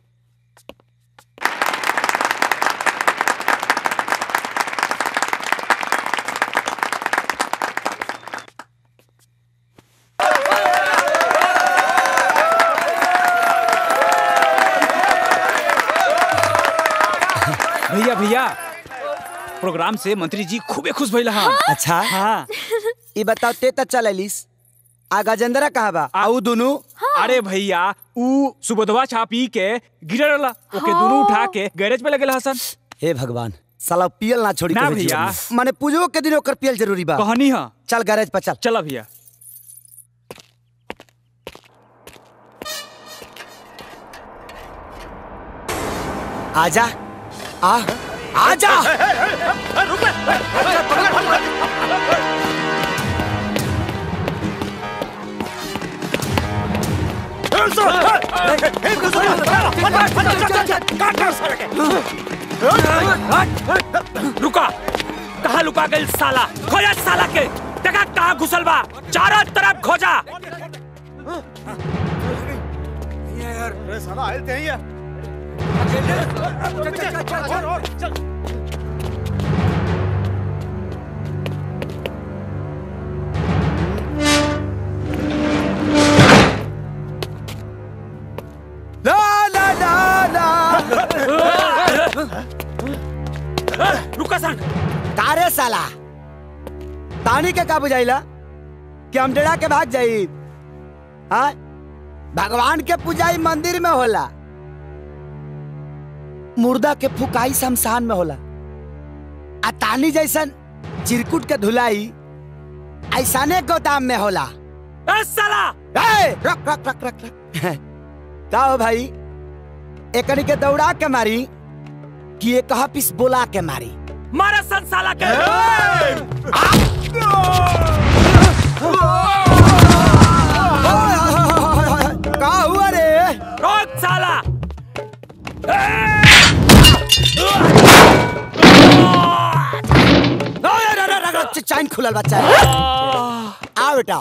G: भैया भैया प्रोग्राम से मंत्री जी खूबे खुश भइला। हाँ?
D: अच्छा
G: हाँ।
D: ये बताओ ते त चललिस आ गजेंद्र कहाँ बा? आउ दोनों?
G: अरे भैया ऊ सुबोधवा छा पी के गिरल रहा, ओके दोनों उठा के गैरेज पे लगेला हसन।
D: हे भगवान साला पियल ना छोड़ी
G: ना
D: के
G: भैया।
D: माने पूजो के दिन ओकर पियल जरूरी बा।
G: कहानी है।
D: चल गैरेज पर चल।
G: चला भैया।
D: आजा आजा।
K: रुका, कहाँ लुका गई साला? खोजा साला के, देखा कहाँ घुसल बा, चारों तरफ खोजा।
S: साला आए थे ये।
K: रुका सन।
D: कारे साला तानी के का बुझाइला कि हम डेरा के भाग जाई? हाँ भगवान के पूजाई मंदिर में होला, मुर्दा के फुकाई शमशान में होला। आ तानी जैसन चिरकुट के धुलाई ऐसाने गोदाम में होला।
K: साला
D: रख रख रख रख रख। का हो भाई, एकनी के दौड़ा के मारी कि एक पीस बोला के मारी?
K: मारा सन साला के।
D: का हुआ रे?
K: रोक साला।
D: चैन खुलल बच्चा। आ बेटा।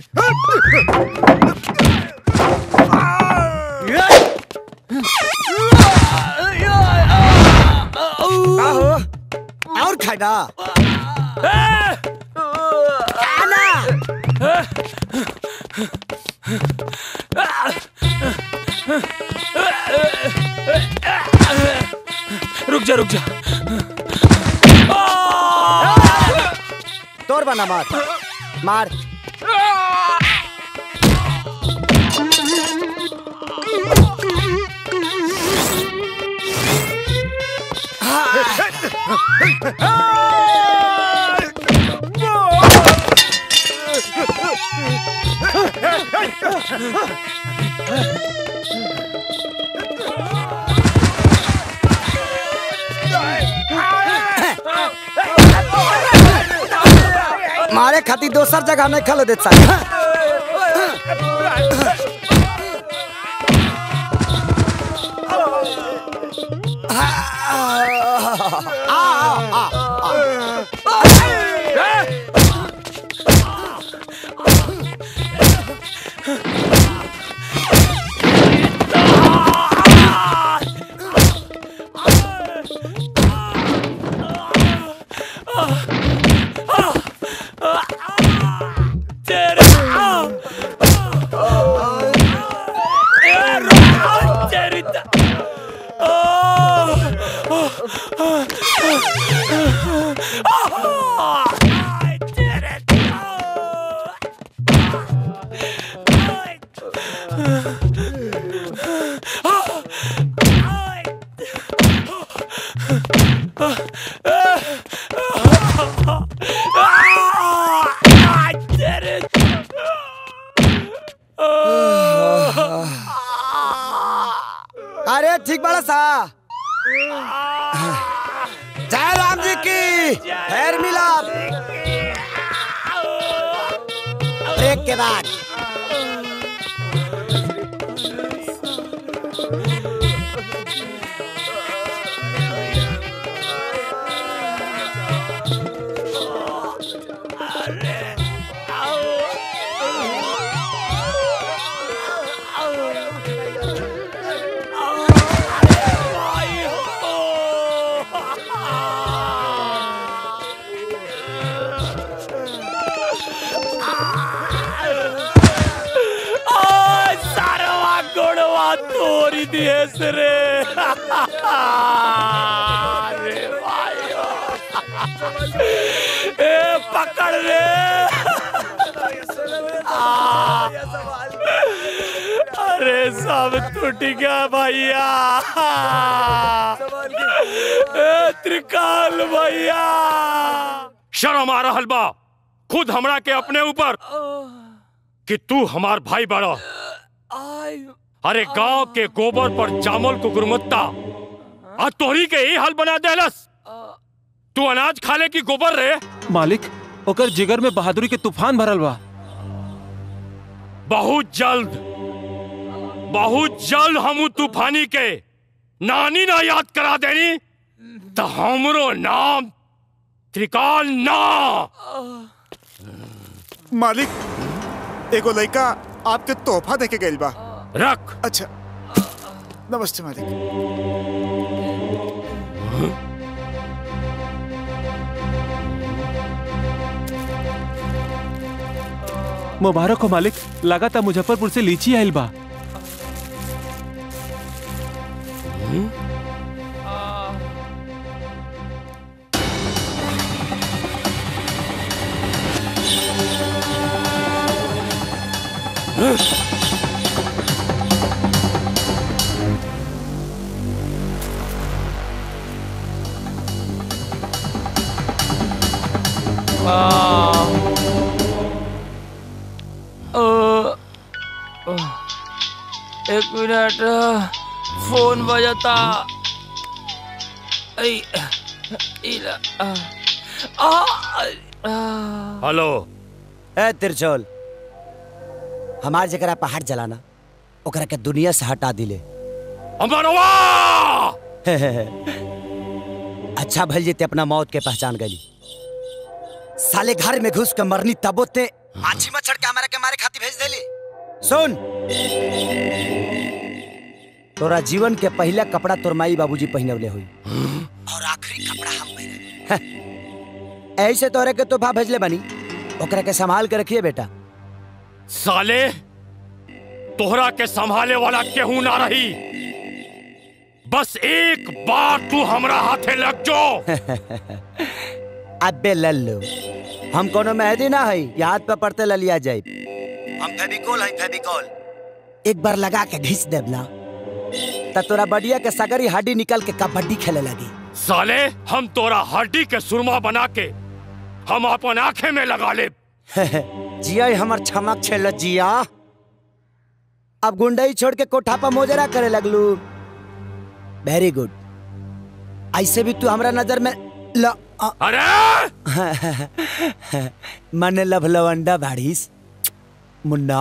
D: और खाना
K: रुक जा रुक जा।
D: तोर बना मार मार। मारे खातिर दोसर जगह नहीं खलो देत साले अरे ठीक बड़ा सा जय राम जी की खैर मिलाप ब्रेक के बाद
M: तोरी दिएस रे अरे भाइयो ए पकड़ रे अरे सब टूट गया भैया त्रिकाल भैया शर्म आ रहल बा खुद हमरा के अपने ऊपर कि तू हमार भाई बड़ा अरे गांव के गोबर पर जामल को गुणवत्ता आज तोहरी के ही हाल बना देलस तू अनाज खाले की गोबर रे
H: मालिक ओकर जिगर में बहादुरी के तूफान भरल बा
M: बहुत जल्द हम तूफानी के नानी ना याद करा देनी तो हमरो नाम त्रिकाल ना
R: मालिक एगो लड़का आपके तोहफा देके गइल बा
M: रख
R: अच्छा नमस्ते मालिक
H: मुबारक हो मालिक लगातार मुजफ्फरपुर से लीची आइल बा
K: एक मिनट फोन बजता
M: हेलो
D: ए तिरछोल हमार जगह पहाड़ जलाना ओकरा के दुनिया से हटा दिले अच्छा भल जेते अपना मौत के पहचान गली साले घर में घुस के मरनी तबो ते माछी मच्छर के हमारा के मारे खाती भेज देली सुन तोरा जीवन के पहला कपड़ा तोर माई बाबूजी पहनवले हुई और आखिरी कपड़ा हम पहने ऐसे तोरे के तोहफा भेजले बनी ओकरा के संभाल के रखिए बेटा
M: साले तोहरा के संभाले वाला केहू ना रही बस एक बार तू हमरा हाथे लग जो
D: अबे लल्लू हम कोनो मेहदी ना है ये हाथ पे पड़ते ललिया जाए हम फेविकोल है फेविकोल एक बार लगा के घिस देब ना त तोरा बढ़िया के सगरी हड्डी निकल के कबड्डी खेले लगी
M: साले हम तोरा हड्डी के सुरमा बना के हम अपन आंखें में लगा ले
D: जिया हमर छमक छेल जिया अब गुंडई छोड़ के कोठा पर मोजरा करे लगलू वेरी गुड ऐसे भी तू हमरा नजर में
M: अरे
D: मन लवंडा बाड़ीस मुन्ना।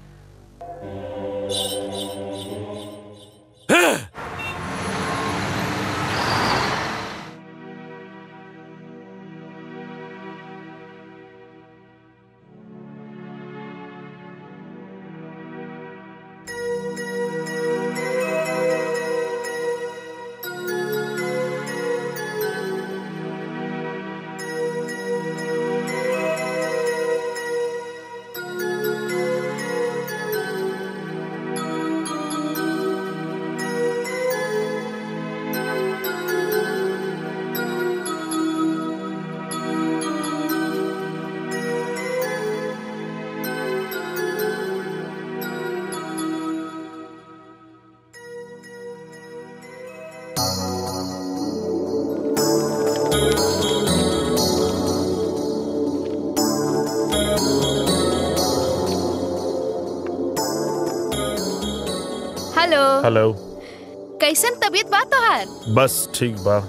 A: Hello
O: hello.
A: कैसन तबीयत बा तोहार?
O: बस ठीक बा।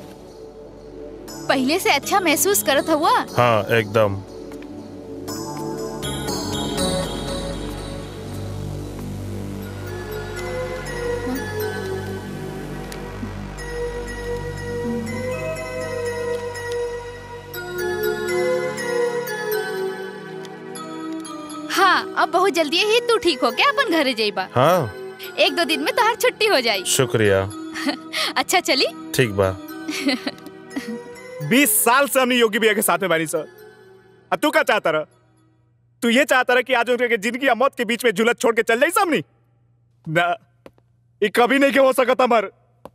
A: पहले से अच्छा महसूस करत हुआ?
O: हाँ एकदम।
A: हाँ अब बहुत जल्दी ही तू ठीक हो के अपन घरे जाइबा।
O: हाँ
A: 1-2 दिन में तोहार छुट्टी हो जाई।
O: शुक्रिया।
A: अच्छा चली।
O: ठीक बा।
N: 20 साल से हमने योगी भैया के साथ में बानी सर। तू क्या चाहता रहा? तू ये चाहता रहा कि आज उनके जिंदगी या मौत के बीच में झुलत छोड़ के चल जाई सामने? ना, ये कभी नहीं के हो सकता मर।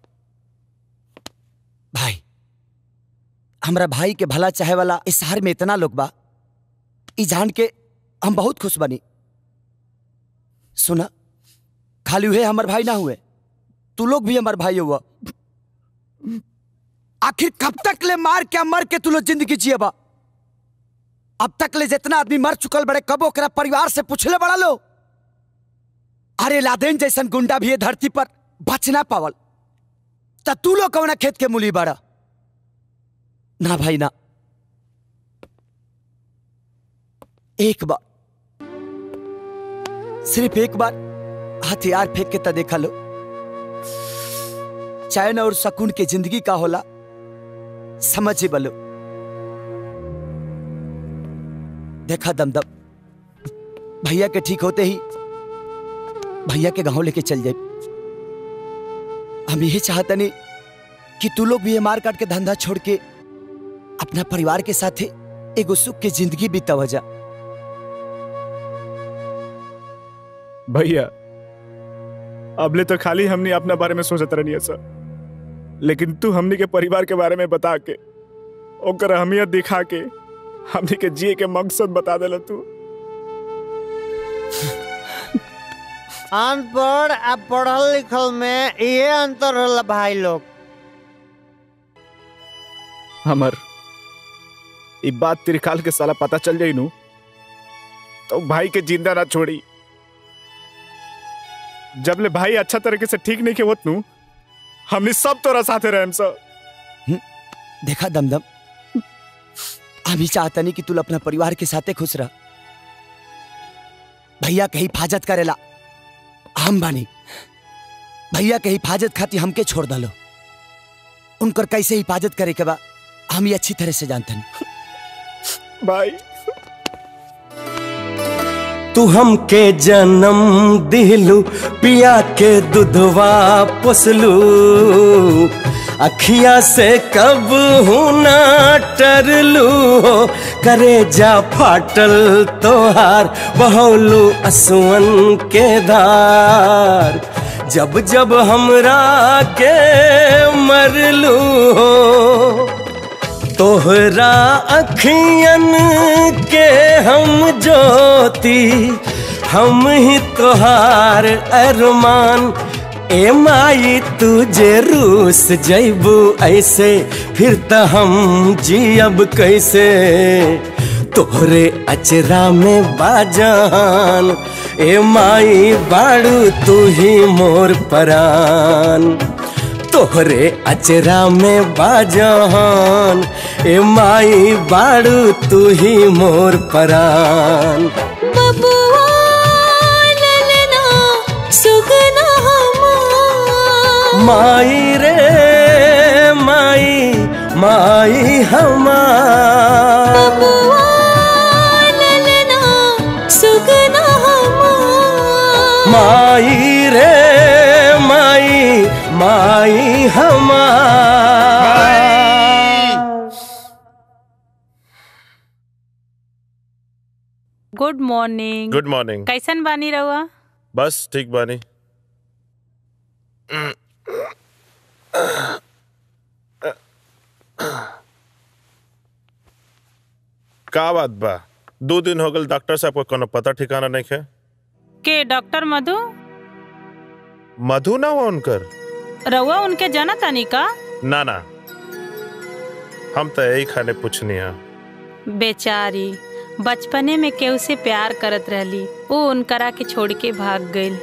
D: भाई हमरा भाई के भला चाहे वाला इस शहर में इतना लोग बा, ई जान के हम बहुत खुश बनी। सुना, खाली हुए हमार भाई ना हुए, तू लोग भी हमार भाई हुआ। आखिर कब तक ले मार के मर के तू लोग जिंदगी जिएबा? अब तक ले जितना आदमी मर चुकल बड़े, कब ओकरा परिवार से पूछले बड़ा लो? अरे लादेन जैसन गुंडा भी ये धरती पर बच ना पावल, त तू लोग कौना खेत के मूली बड़ा? ना भाई ना। एक बार, सिर्फ एक बार हथियार फेंक के त देखा लो, चैन और सुकून की जिंदगी का होला समझ ही बलो। देखा दमदम, भैया के ठीक होते ही भैया के गांव लेके चल जाए। हम यही चाहते नहीं कि तू लोग भी ये मार काट के धंधा छोड़ के अपना परिवार के साथ एगो सुख की जिंदगी बितावा जा।
N: भैया अबले तो खाली हमने अपना बारे में सोचत रहनी है सर, लेकिन तू हमनी के परिवार के बारे में बता के, ओकर अहमियत दिखा के, हमनी के जिए के मकसद बता देला तू।
F: अनपढ़ आ पढ़ल लिखल में ये अंतर होला भाई लोग।
N: हमर ये बात त्रिकाल के साला पता चल जाई नू, तो भाई के जिंदा ना छोड़ी। जब ले भाई अच्छा तरीके से ठीक नहीं के होत नू, हमने सब तोरा साथे रहम सर।
D: देखा दमदम, अभी चाहता नहीं कि तू अपना परिवार के साथे खुश रह। भैया के हिफाजत करेला हम बानी, भैया के हिफाजत खाती हमके छोड़ दलो। उनकर कैसे हिफाजत करे के बा हम ये अच्छी तरह से जानते हैं।
N: भाई
T: तू हमके जन्म दिलू, पिया के दुधवा पोसलू, अखिया से कब हूँ ना टरलू, करे जा फाटल तोहार बहौलू असुअन के धार, जब जब हमरा के मरलू, तोहरा अखियन के हम ज्योति, हम ही तोहार अरमान। ए माई तुझे रूस जैबू ऐसे, फिर त हम जियब कैसे, तोहरे अचरा में बाजान। ए माई बाड़ू तू ही मोर परान, तोहरे अचरा में बाजहान ए माई बाड़ू तू ही मोर परान।
V: बबुआ ललना सुगना हमार
T: माई रे माई माई हमार।
V: बबुआ ललना सुगना हमार
T: माई रे माई माई हमार।
Q: Good morning.
O: Good morning.
Q: कैसन बानी रहुआ?
O: बस ठीक बानी। का बात बा? 2 दिन हो गल डॉक्टर साहब को कोनो पता ठिकाना नहीं है।
Q: के डॉक्टर मधु?
O: मधु ना हो उनकर?
Q: रहुआ उनके जाना तानी का?
O: ना ना, हम तो यही खाने पूछनी है।
Q: बेचारी बचपने में केहू से प्यार करत रहली, वो उनकरा के छोड़ के भाग गईल।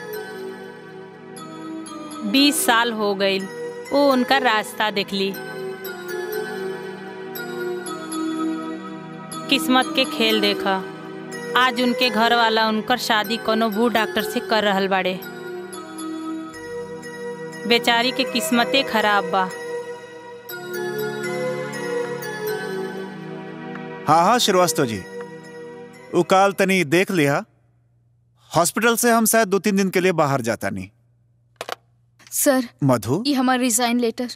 Q: 20 साल हो गईल, वो उनका रास्ता देखली। किस्मत के खेल देखा, आज उनके घर वाला उनकर शादी कोनो बूढ़ डॉक्टर से कर रहल बाड़े। बेचारी के किस्मते खराब बा।
R: हाँ हाँ श्रीवास्तव जी, वो काल तनी देख लिया। हॉस्पिटल से हम शायद 2-3 दिन के लिए बाहर जाता नहीं।
A: सर
R: मधु,
A: ये हमारा रिजाइन लेटर।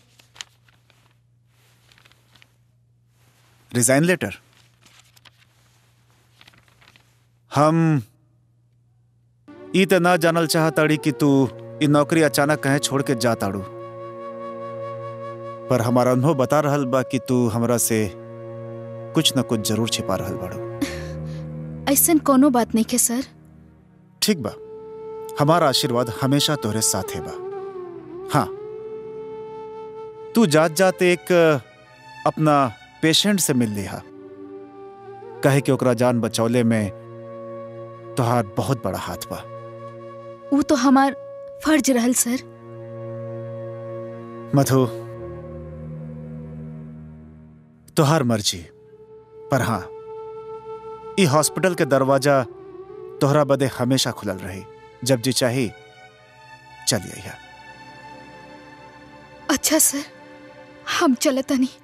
R: Resign letter? हम ई त ना जानल चाहताड़ी कि तू ई नौकरी अचानक कहे छोड़ के जाताड़ू, पर हमारा अनुभव बता रहल बा कि तू हमरा से कुछ न कुछ जरूर छिपा रहल बाड़ू।
A: ऐसन कोनो बात नहीं है सर।
R: ठीक बा, हमारा आशीर्वाद हमेशा तोहरे साथे बा। हाँ, तू जात जात एक अपना पेशेंट से मिल लिहा, कहे कि ओकरा जान बचौले में तोहार बहुत बड़ा हाथ बा।
A: वो तो हमार फर्ज रहल सर।
R: मधु, तोहार मर्जी, पर हाँ, ई हॉस्पिटल के दरवाजा तोहरा बदे हमेशा खुलल रही। जब जी चाही चलिए यहाँ।
A: अच्छा सर, हम चलता नहीं।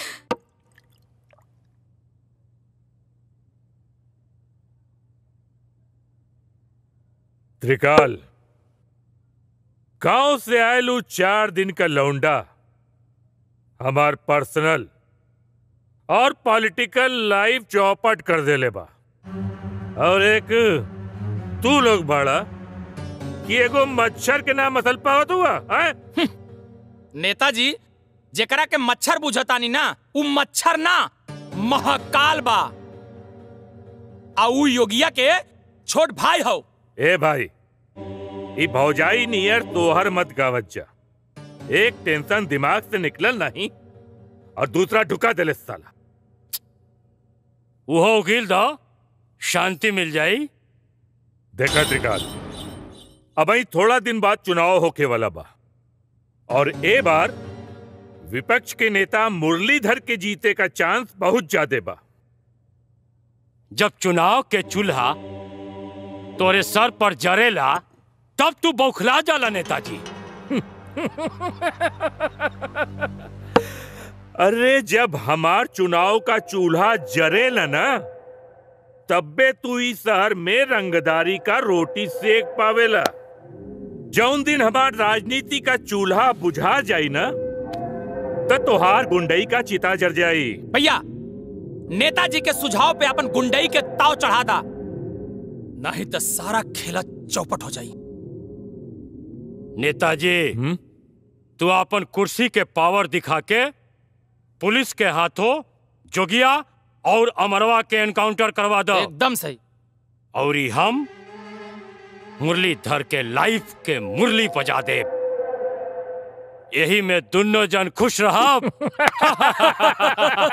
I: त्रिकाल, गांव से आयलू 4 दिन का लौंडा हमार पर्सनल और पॉलिटिकल लाइफ चौपट कर देले बा। और एक तू लोग बड़ा कि एगो मच्छर के नाम मसल पावत हुआ है?
K: नेताजी, जेकरा के मच्छर बुझतानी ना, उ मच्छर ना महाकाल बा। आ उ योगिया के छोट भाई हो।
I: ए भाई, ई भौजाई नियर तोहर मत गावत जा। एक टेंशन दिमाग से निकलल नहीं और दूसरा ढुका दिले साला।
M: वो वकील दा, शांति मिल जाई।
I: देखा त्रिकाल, अब ही थोड़ा दिन बाद चुनाव होके वाला बा और ए बार विपक्ष के नेता मुरलीधर के जीते का चांस बहुत ज्यादा बा।
M: जब चुनाव के चूल्हा तोरे सर पर जरेला तब तू बौखला जाला नेताजी।
I: अरे जब हमार चुनाव का चूल्हा जरेला ना, तब्बे तू इस शहर में रंगदारी का रोटी सेक पावेला। जौन दिन हमार राजनीति का चूल्हा बुझा जाई ना, तो तोहार गुंडई का चिता जर जाई।
K: भैया, नेताजी के सुझाव पे अपन गुंडई के ताव चढ़ा दा, नहीं तो सारा खेला चौपट हो जाई।
M: नेताजी, तू अपन कुर्सी के पावर दिखा के पुलिस के हाथों जोगिया और अमरवा के एनकाउंटर करवा दो।
K: एकदम सही।
M: और हम मुरलीधर के लाइफ के मुरली बजा दे। यही में दोनों जन खुश रहा।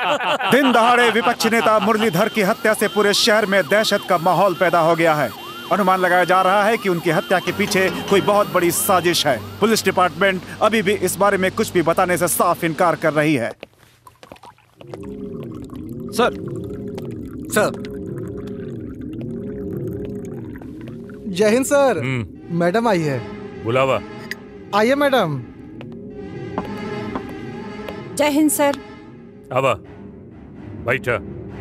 R: दिन दहाड़े विपक्षी नेता मुरलीधर की हत्या से पूरे शहर में दहशत का माहौल पैदा हो गया है। अनुमान लगाया जा रहा है कि उनकी हत्या के पीछे कोई बहुत बड़ी साजिश है। पुलिस डिपार्टमेंट अभी भी इस बारे में कुछ भी बताने से साफ इनकार कर रही है।
N: सर
L: जय हिंद सर। मैडम आई है।
I: बुलावा।
L: आइए मैडम।
C: जय हिंद सर।
I: आवा बैठा।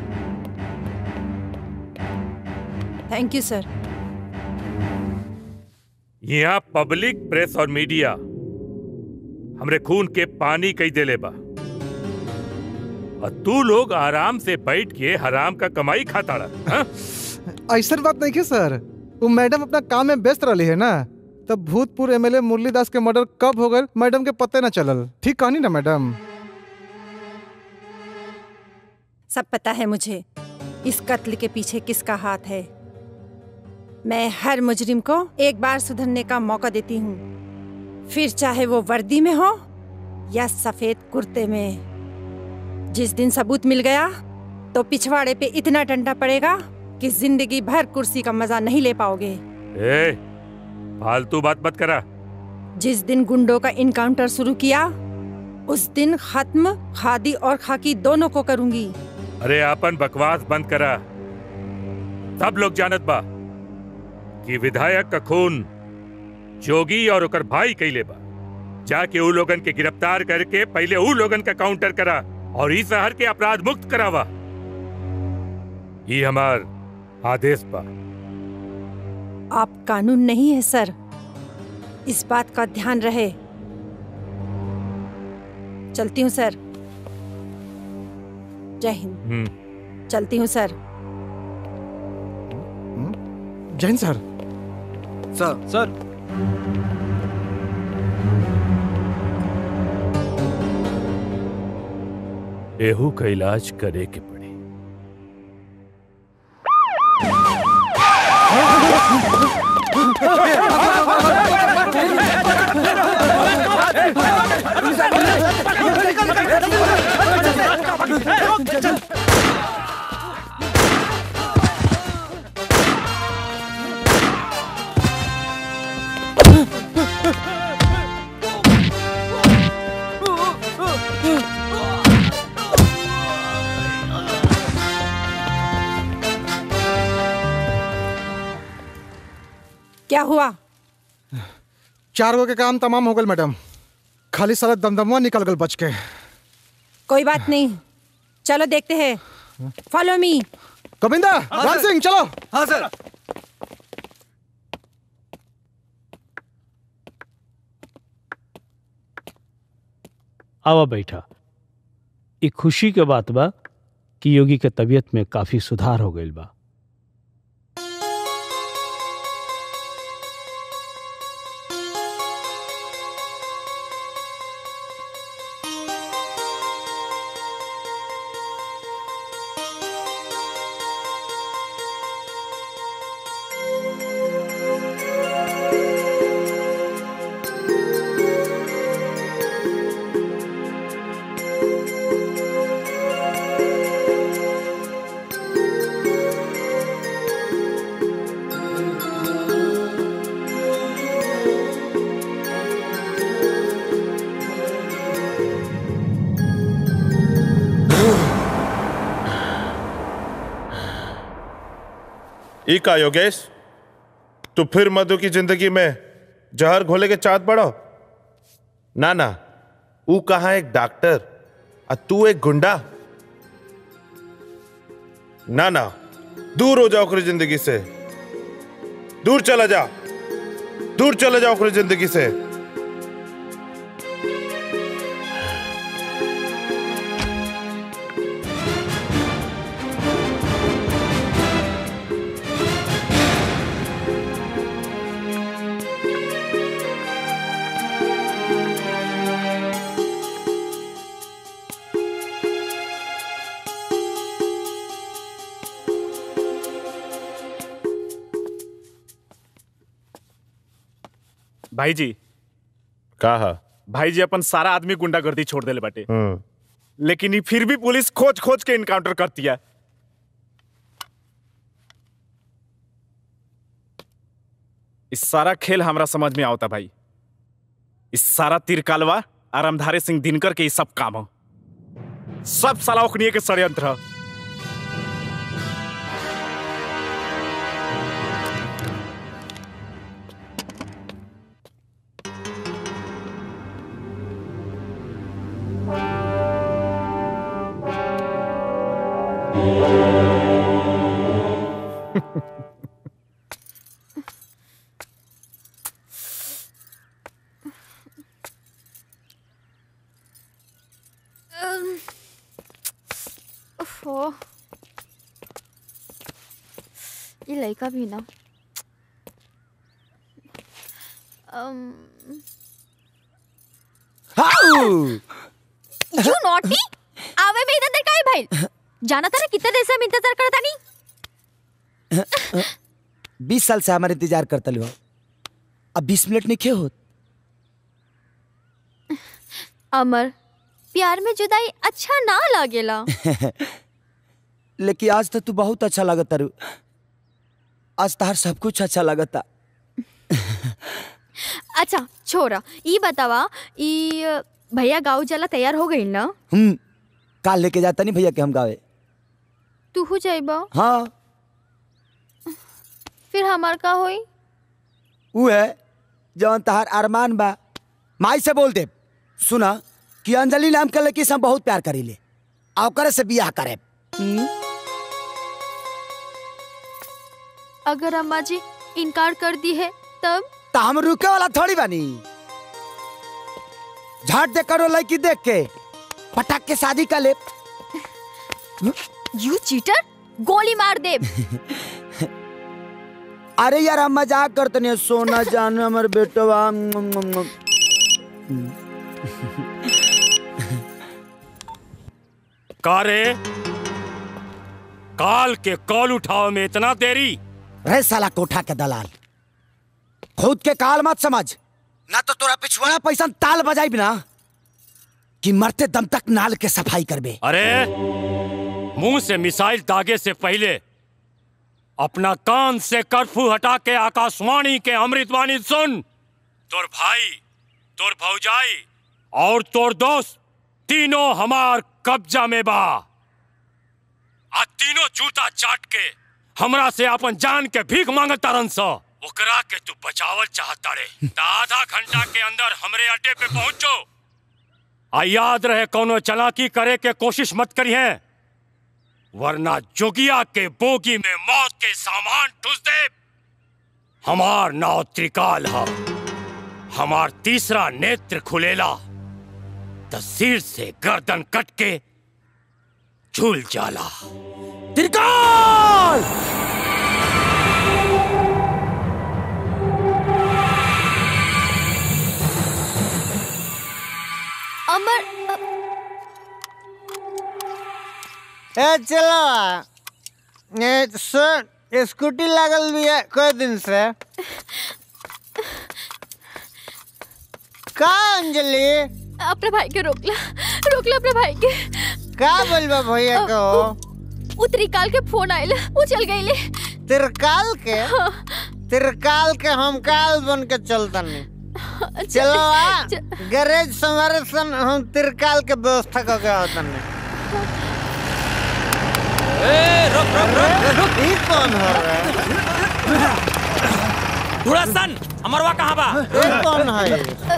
C: Thank you sir.
I: यहाँ पब्लिक प्रेस और मीडिया हमरे खून के पानी कई देले बा और तू लोग आराम से बैठ के हराम का कमाई खाता रहा।
L: ऐसा बात नहीं है सर, वो मैडम अपना काम में व्यस्त रही है ना, तब भूतपूर्व एमएलए मुरलीदास के मर्डर कब हो गए मैडम के पते न चलल। ठीक कहानी ना मैडम?
C: सब पता है मुझे इस कत्ल के पीछे किसका हाथ है। मैं हर मुजरिम को एक बार सुधरने का मौका देती हूँ, फिर चाहे वो वर्दी में हो या सफेद कुर्ते में। जिस दिन सबूत मिल गया तो पिछवाड़े पे इतना डंडा पड़ेगा कि जिंदगी भर कुर्सी का मजा नहीं ले पाओगे।
I: ए, फालतू बात मत करा।
C: जिस दिन गुंडों का इनकाउंटर शुरू किया उस दिन खत्म खादी और खाकी दोनों को करूंगी।
I: अरे आपन बकवास बंद करा। सब लोग जानत बा कि विधायक का खून जोगी और ओकर भाई कैले बा। जाके उ लोगन के गिरफ्तार करके पहले उ लोगन का काउंटर करा और इस शहर के अपराध मुक्त करावा। ये हमार आदेश बा।
C: आप कानून नहीं है सर, इस बात का ध्यान रहे। चलती हूँ सर। जय हिंद। चलती हूँ सर।
L: जय हिंद सर।
N: सर
I: एहू का इलाज करे के पड़ी।
C: क्या हुआ?
L: 4 गो के काम तमाम हो गल मैडम, खाली सारा दमदमवा निकल गल बच के।
C: कोई बात नहीं, चलो देखते हैं। Follow me.
L: गोविंदा, राम सिंह चलो।
S: हाँ सर।
B: आवा बैठा। एक खुशी के बात बा कि योगी के तबीयत में काफी सुधार हो गईल बा।
O: का योगेश, तू फिर मधु की जिंदगी में जहर घोले के चाहत पड़ो? ना ना, वो कहा एक डॉक्टर और तू एक गुंडा। ना ना, दूर हो जाओ अपनी जिंदगी से। दूर चला जा, दूर चले जाओ अपनी जिंदगी से।
N: भाई जी
O: कहा
N: भाई जी अपन सारा आदमी गुंडागर्दी छोड़ देले बाटे, लेकिन ये फिर भी पुलिस खोज खोज के इनकाउंटर करती है। इस सारा खेल हमरा समझ में आवता भाई। इस सारा तिरकालवा आरामधारी सिंह दिनकर के ये सब काम हो, सब साला ओखनिये के षड्यंत्र ह।
A: ओह, ये लड़का भी ना। You naughty! आवे में इधर काय भाई? जाना था ना कितने देर से हम इंतजार करता नहीं?
D: 20 साल से हमारे इंतजार करता लो, अब 20 मिनट नहीं खे होत।
A: अमर, प्यार में जुदाई अच्छा ना लागेला।
D: लेकिन आज तो तू बहुत अच्छा लगता रू। आज तार सब कुछ अच्छा लगता।
A: अच्छा छोरा, ये बतावा, ये भैया गाँव जाला तैयार हो गई ना?
D: काल लेके जाता नहीं भैया के हम गावे।
A: तू हो जाइबा?
D: हाँ।
A: फिर हमार का होई?
D: वो है जौन तहार अरमान बा। माई से बोल दे, सुना कि अंजलि नाम के लड़की से हम बहुत प्यार करी ले, आकर से बियाह करे।
A: अगर अम्मा जी इनकार कर दी है तब?
D: तो हम रुके वाला थोड़ी बानी। झाट दे करो लड़की देख के पटाक के शादी कर ले।
A: यू चीटर, गोली मार दे।
D: अरे यार हम मजाक करते नहीं, सोना जान हमारे बेटवा।
M: कारे काल के कॉल उठाओ में इतना देरी?
D: रे साला कोठा के दलाल, खुद के काल मत समझ ना, तो तोरा पिछवाड़ा पैसा ताल बजाई बिना कि मरते दम तक नाल के सफाई करबे।
M: अरे मुंह से मिसाइल दागे से पहले अपना कान से कर्फ्यू हटा के आकाशवाणी के अमृतवाणी सुन। तोर भाई, तोर भौजाई और तोर दोस्त तीनों हमार कब्जा में बा। आ तीनों जूता चाट के हमरा से अपन जान के भीख मांगत तारन सा। ओकरा के तू बचावल चाहता रे, आधा घंटा के अंदर हमरे अड्डे पे पहुंचो। आ याद रहे कोनो चालाकी करे के कोशिश मत करिए, वरना जोगिया के बोगी में मौत के सामान ठुस दे। हमार नाव त्रिकाल है, हमार तीसरा नेत्र खुलेला तो सिर से गर्दन कट के झूल जाला।
D: त्रिकाल!
A: अमर,
F: चलो सर, स्कूटी लागल भी है कई दिन से। का अंजलि?
A: अपने भाई के रोकला अपने भाई के।
F: का बोलबा भैया को?
A: वो त्रिकाल के फोन आयल, वो चल गई ले।
F: त्रिकाल के? हाँ। त्रिकाल के हम काल बन के चलता नहीं। चलो आ गैरेज संवारे सन, हम त्रिकाल के व्यवस्था करके होता नहीं। रुक, ये कौन हो रहा है?
K: धुड़ासन, अमरवा कहाँ बा?
F: ये कौन है?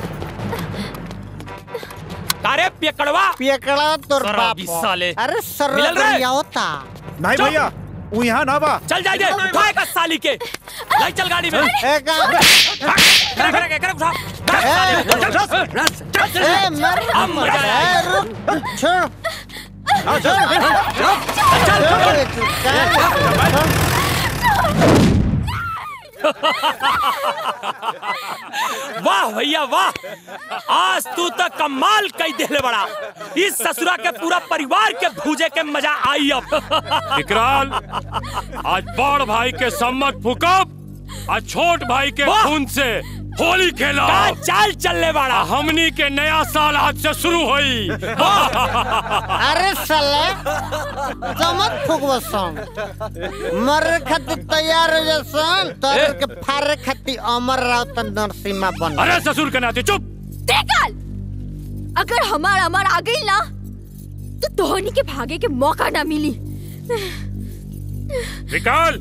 K: अरे पियकड़वा
F: तोर बाप
K: साले।
F: अरे सर होता
R: नहीं भैया, वो यहाँ ना बा।
K: चल जाए दे, उठाए का साली के। लाई चल गाड़ी में। वाह भैया वाह, आज तू तो कमाल कई देले बड़ा। इस ससुरा के पूरा परिवार के भूजे के मजा आई। अब
M: विकराल, आज बड़ भाई के सम्मत फुकब, आज छोट भाई के खून से होली खेला
K: चाल चलने वाला
M: हमनी के नया साल आज से शुरू हुई।
F: अरे साले चमक फुकबसन मर खातिर तैयार हो जसन तर के फारे खातिर अमर राव त नरसिम्हा बन।
M: अरे ससुर के नाते चुप।
A: देखल अगर हमारा अमर आ गई ना तो तोहनी के भागे के मौका ना मिली।
I: विकाल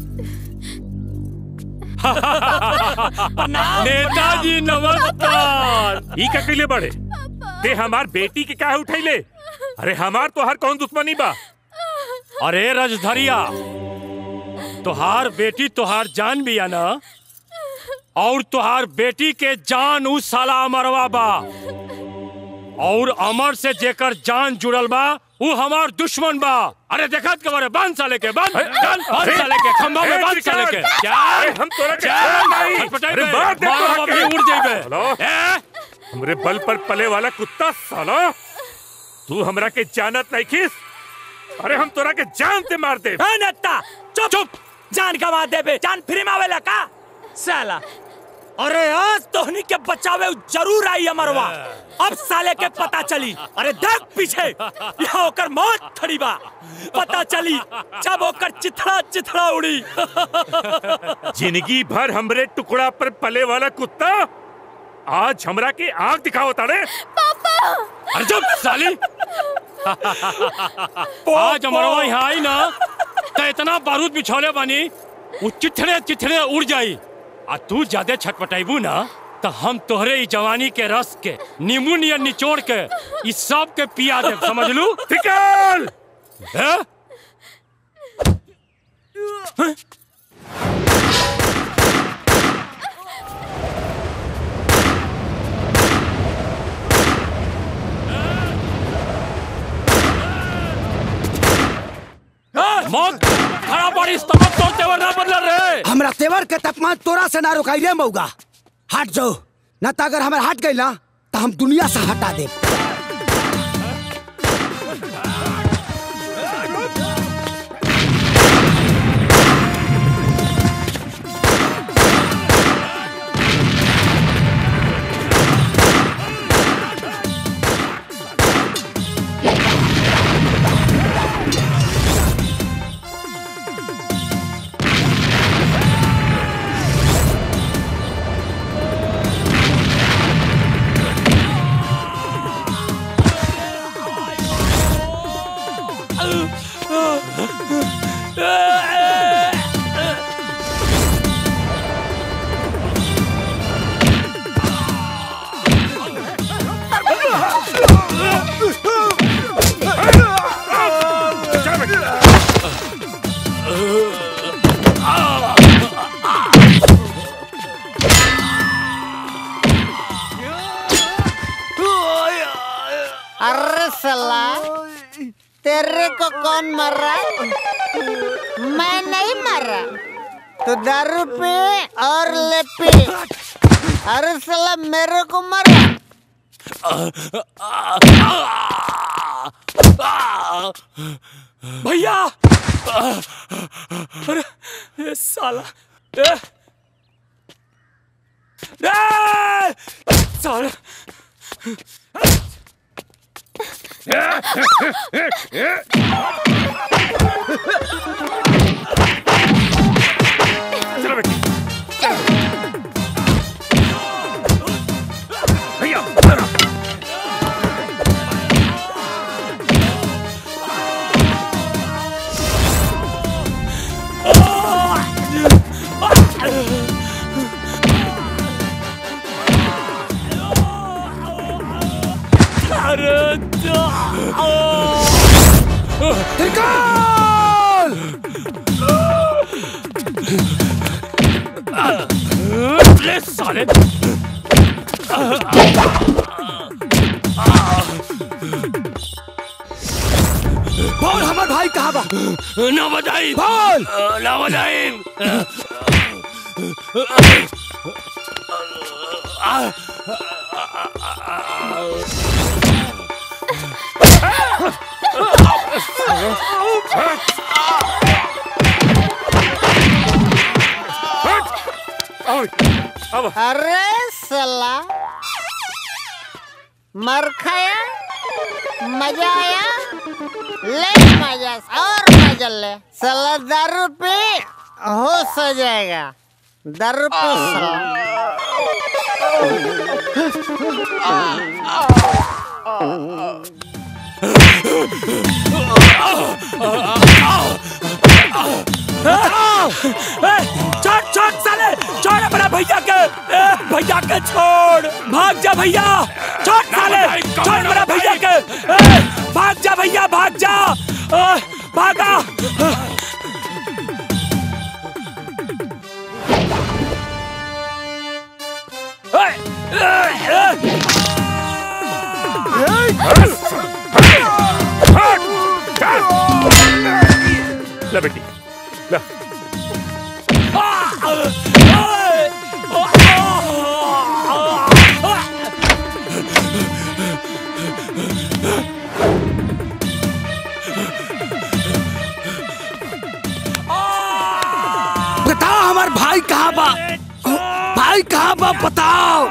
M: नेताजी नमस्कार।
I: ई का कइले बड़े ते हमार बेटी के काहे उठैले? अरे हमार तोहार कौन दुश्मनी बा?
M: अरे रजधरिया तोहार बेटी तोहार जान भी ना और तोहार बेटी के जान उस साला अमरवा बा और अमर से जेकर जान जुड़ल बा वो हमार दुश्मन बा। अरे देखत के बारे बांध साले के बांध साले के खंभा में बांध साले के
I: हम तोरा के अरे मार दे तोरा के
M: उड़ जाइबे।
I: हमरे बल पर पले वाला कुत्ता साला तू हमरा के जानत नहीं खिस। अरे हम तोरा के जान से मार दे।
K: नत्ता चुप चुप जान गवा देबे जान फ्री में आवेला का साला। अरे आज तोहनी के बचावे जरूर आई अमरवा। अब साले के पता चली। अरे देख पीछे यहाँ होकर मौत खड़ी बा पता चली जब होकर चिथड़ा चिथड़ा उड़ी।
I: जिंदगी भर हमरे टुकड़ा पर पले वाला कुत्ता आज हमरा के आंख दिखाओ तारे।
A: पापा
M: अरे चुप साली। आज अमरवा यहाँ आई ना तो इतना बारूद बिछौले बानी वो चिथड़े चिथड़े उड़ जाई। आ तू ज्यादा छटपटाइबू ना तो हम तोहरे ई जवानी के रस के नींबू नियर निचोड़ के इस सब के पिया दे समझ लू।
I: निकाल
K: मौत खड़ा पड़ी तमक तोड़ तेवर ना बदल रहे।
D: हमरा तेवर के तापमान तोरा से ना रोकाई रे मौगा। हट जाओ ना तो अगर हमारे हट गई ना तो हम दुनिया से हटा दे।
F: अरे साला तेरे को कौन मारा? मैं नहीं मारा। तो दारू पे और ले पे। अरे साला मेरे को मारा।
K: भैया अरे ये साला साला
I: चलो बेटी भैया
M: ले साले
D: बोल हमार भाई कहाँ बा?
M: ना बजाई
D: बोल
M: ना बजाई
F: अरे साला मर खाया मजा आया ले मजा और मजा ले साला दारू पी होश हो जाएगा दारू पी
K: छोड़ छोड़ साले छोड़ अपना भैया के छोड़ भाग जा भैया छोड़ साले छोड़ मेरा भैया के भाग जा भैया भाग जा भागा
I: ला बेटी ला
T: बताओ हमार भाई कहाँ बा भाई कहाँ बा बताओ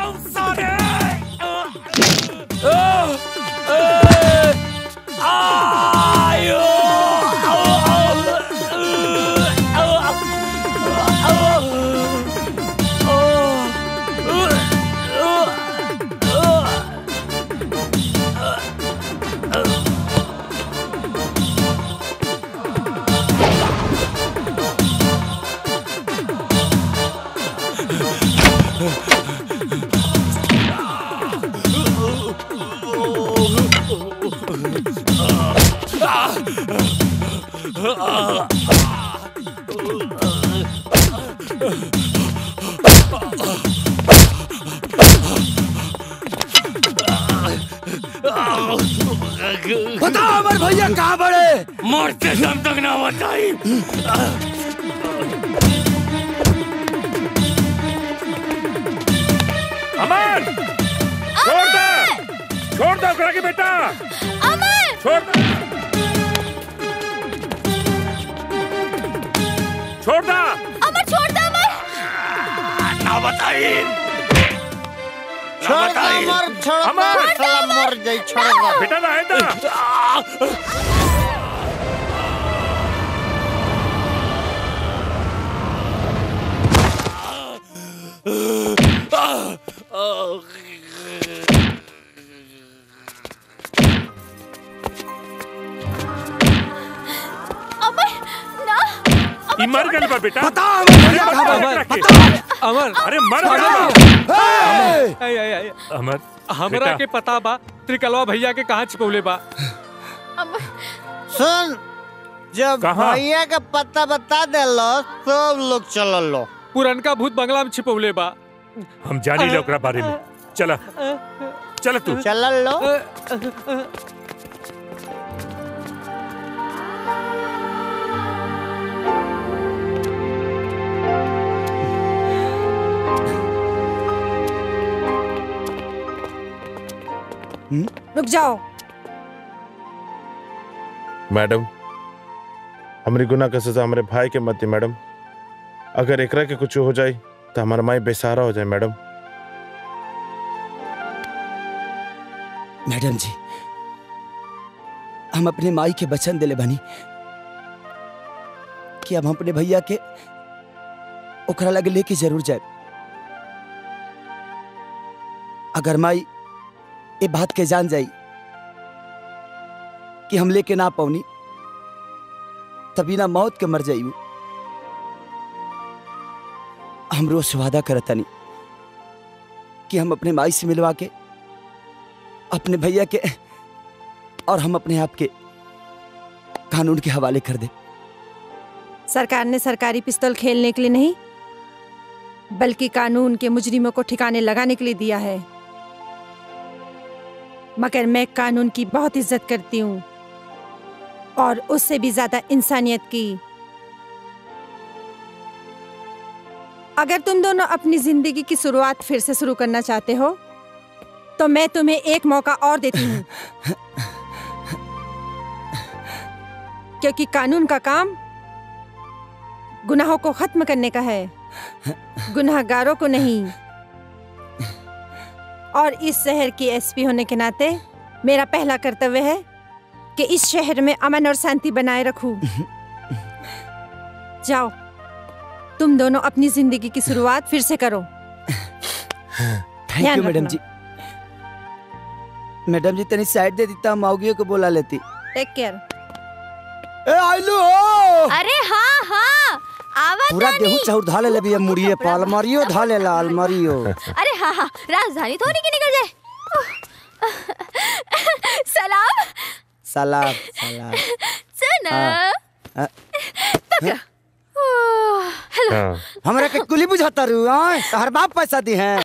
T: बताओ हमारे भैया कहाँ बड़े
M: मरते दम तक ना बताई
I: अमन छोड़ दो करा के बेटा
A: अमन
I: छोड़ दो
A: अमन छोड़ दो अमन
M: ना बताई
F: छोड़ दो मर साला मर जाई छोड़ दो
I: बेटा ना है ना मर गए पर बेटा
T: बताओ
H: अमर
I: अरे मर
H: अमर हमरा के पता बा त्रिकलवा भैया के कहाँ छिपौले बा
F: सुन जब भैया का पता बता दे लो सब लोग चल लो
H: पुरनका भूत बंगला में छिपौले बा
I: हम जानी लो ओकरा बारे में चला चल तू
F: चल लो
P: रुक जाओ
O: मैडम हमारी गुनाह का सजा हमारे भाई के मत दी मैडम अगर एकरा के कुछ हो जाए तो हमारा माई बेसहारा हो जाए मैडम
D: मैडम जी हम अपने माई के वचन दिले बनी कि अब हम अपने भैया के ओकरा लगे लेके जरूर जाए अगर माई ये बात के जान जाई कि हम लेके ना पौनी तभी ना मौत के मर जाई हम रोज वादा करतनी कि हम अपने माई से मिलवा के अपने भैया के और हम अपने आप के कानून के हवाले कर दे
P: सरकार ने सरकारी पिस्तौल खेलने के लिए नहीं बल्कि कानून के मुजरिमों को ठिकाने लगाने के लिए दिया है मगर मैं कानून की बहुत इज्जत करती हूँ और उससे भी ज्यादा इंसानियत की अगर तुम दोनों अपनी जिंदगी की शुरुआत फिर से शुरू करना चाहते हो तो मैं तुम्हें एक मौका और देती हूँ क्योंकि कानून का काम गुनाहों को खत्म करने का है गुनाहगारों को नहीं और इस शहर की एसपी होने के नाते मेरा पहला कर्तव्य है कि इस शहर में अमन और शांति बनाए रखूं। जाओ, तुम दोनों अपनी जिंदगी की शुरुआत फिर से करो।
D: Thank you madam ji. Madam ji तनी साइड दे देता, माऊगियों को बुला लेती।
P: Take care.
D: ए आइलू हो।
A: अरे हाँ हाँ आवाज
D: पूरा देहू चाउर धा ले भी मुड़िए पाल मारियो धा ले लाल मारियो।
A: अरे हाँ हाँ राजधानी तो नहीं कि निकल जाए। सलाम
D: सलाम सलाम।
A: सुना पकड़ा। हेलो।
D: हमरा के कुली बुझाता रू, तहर बाप पैसा दी है।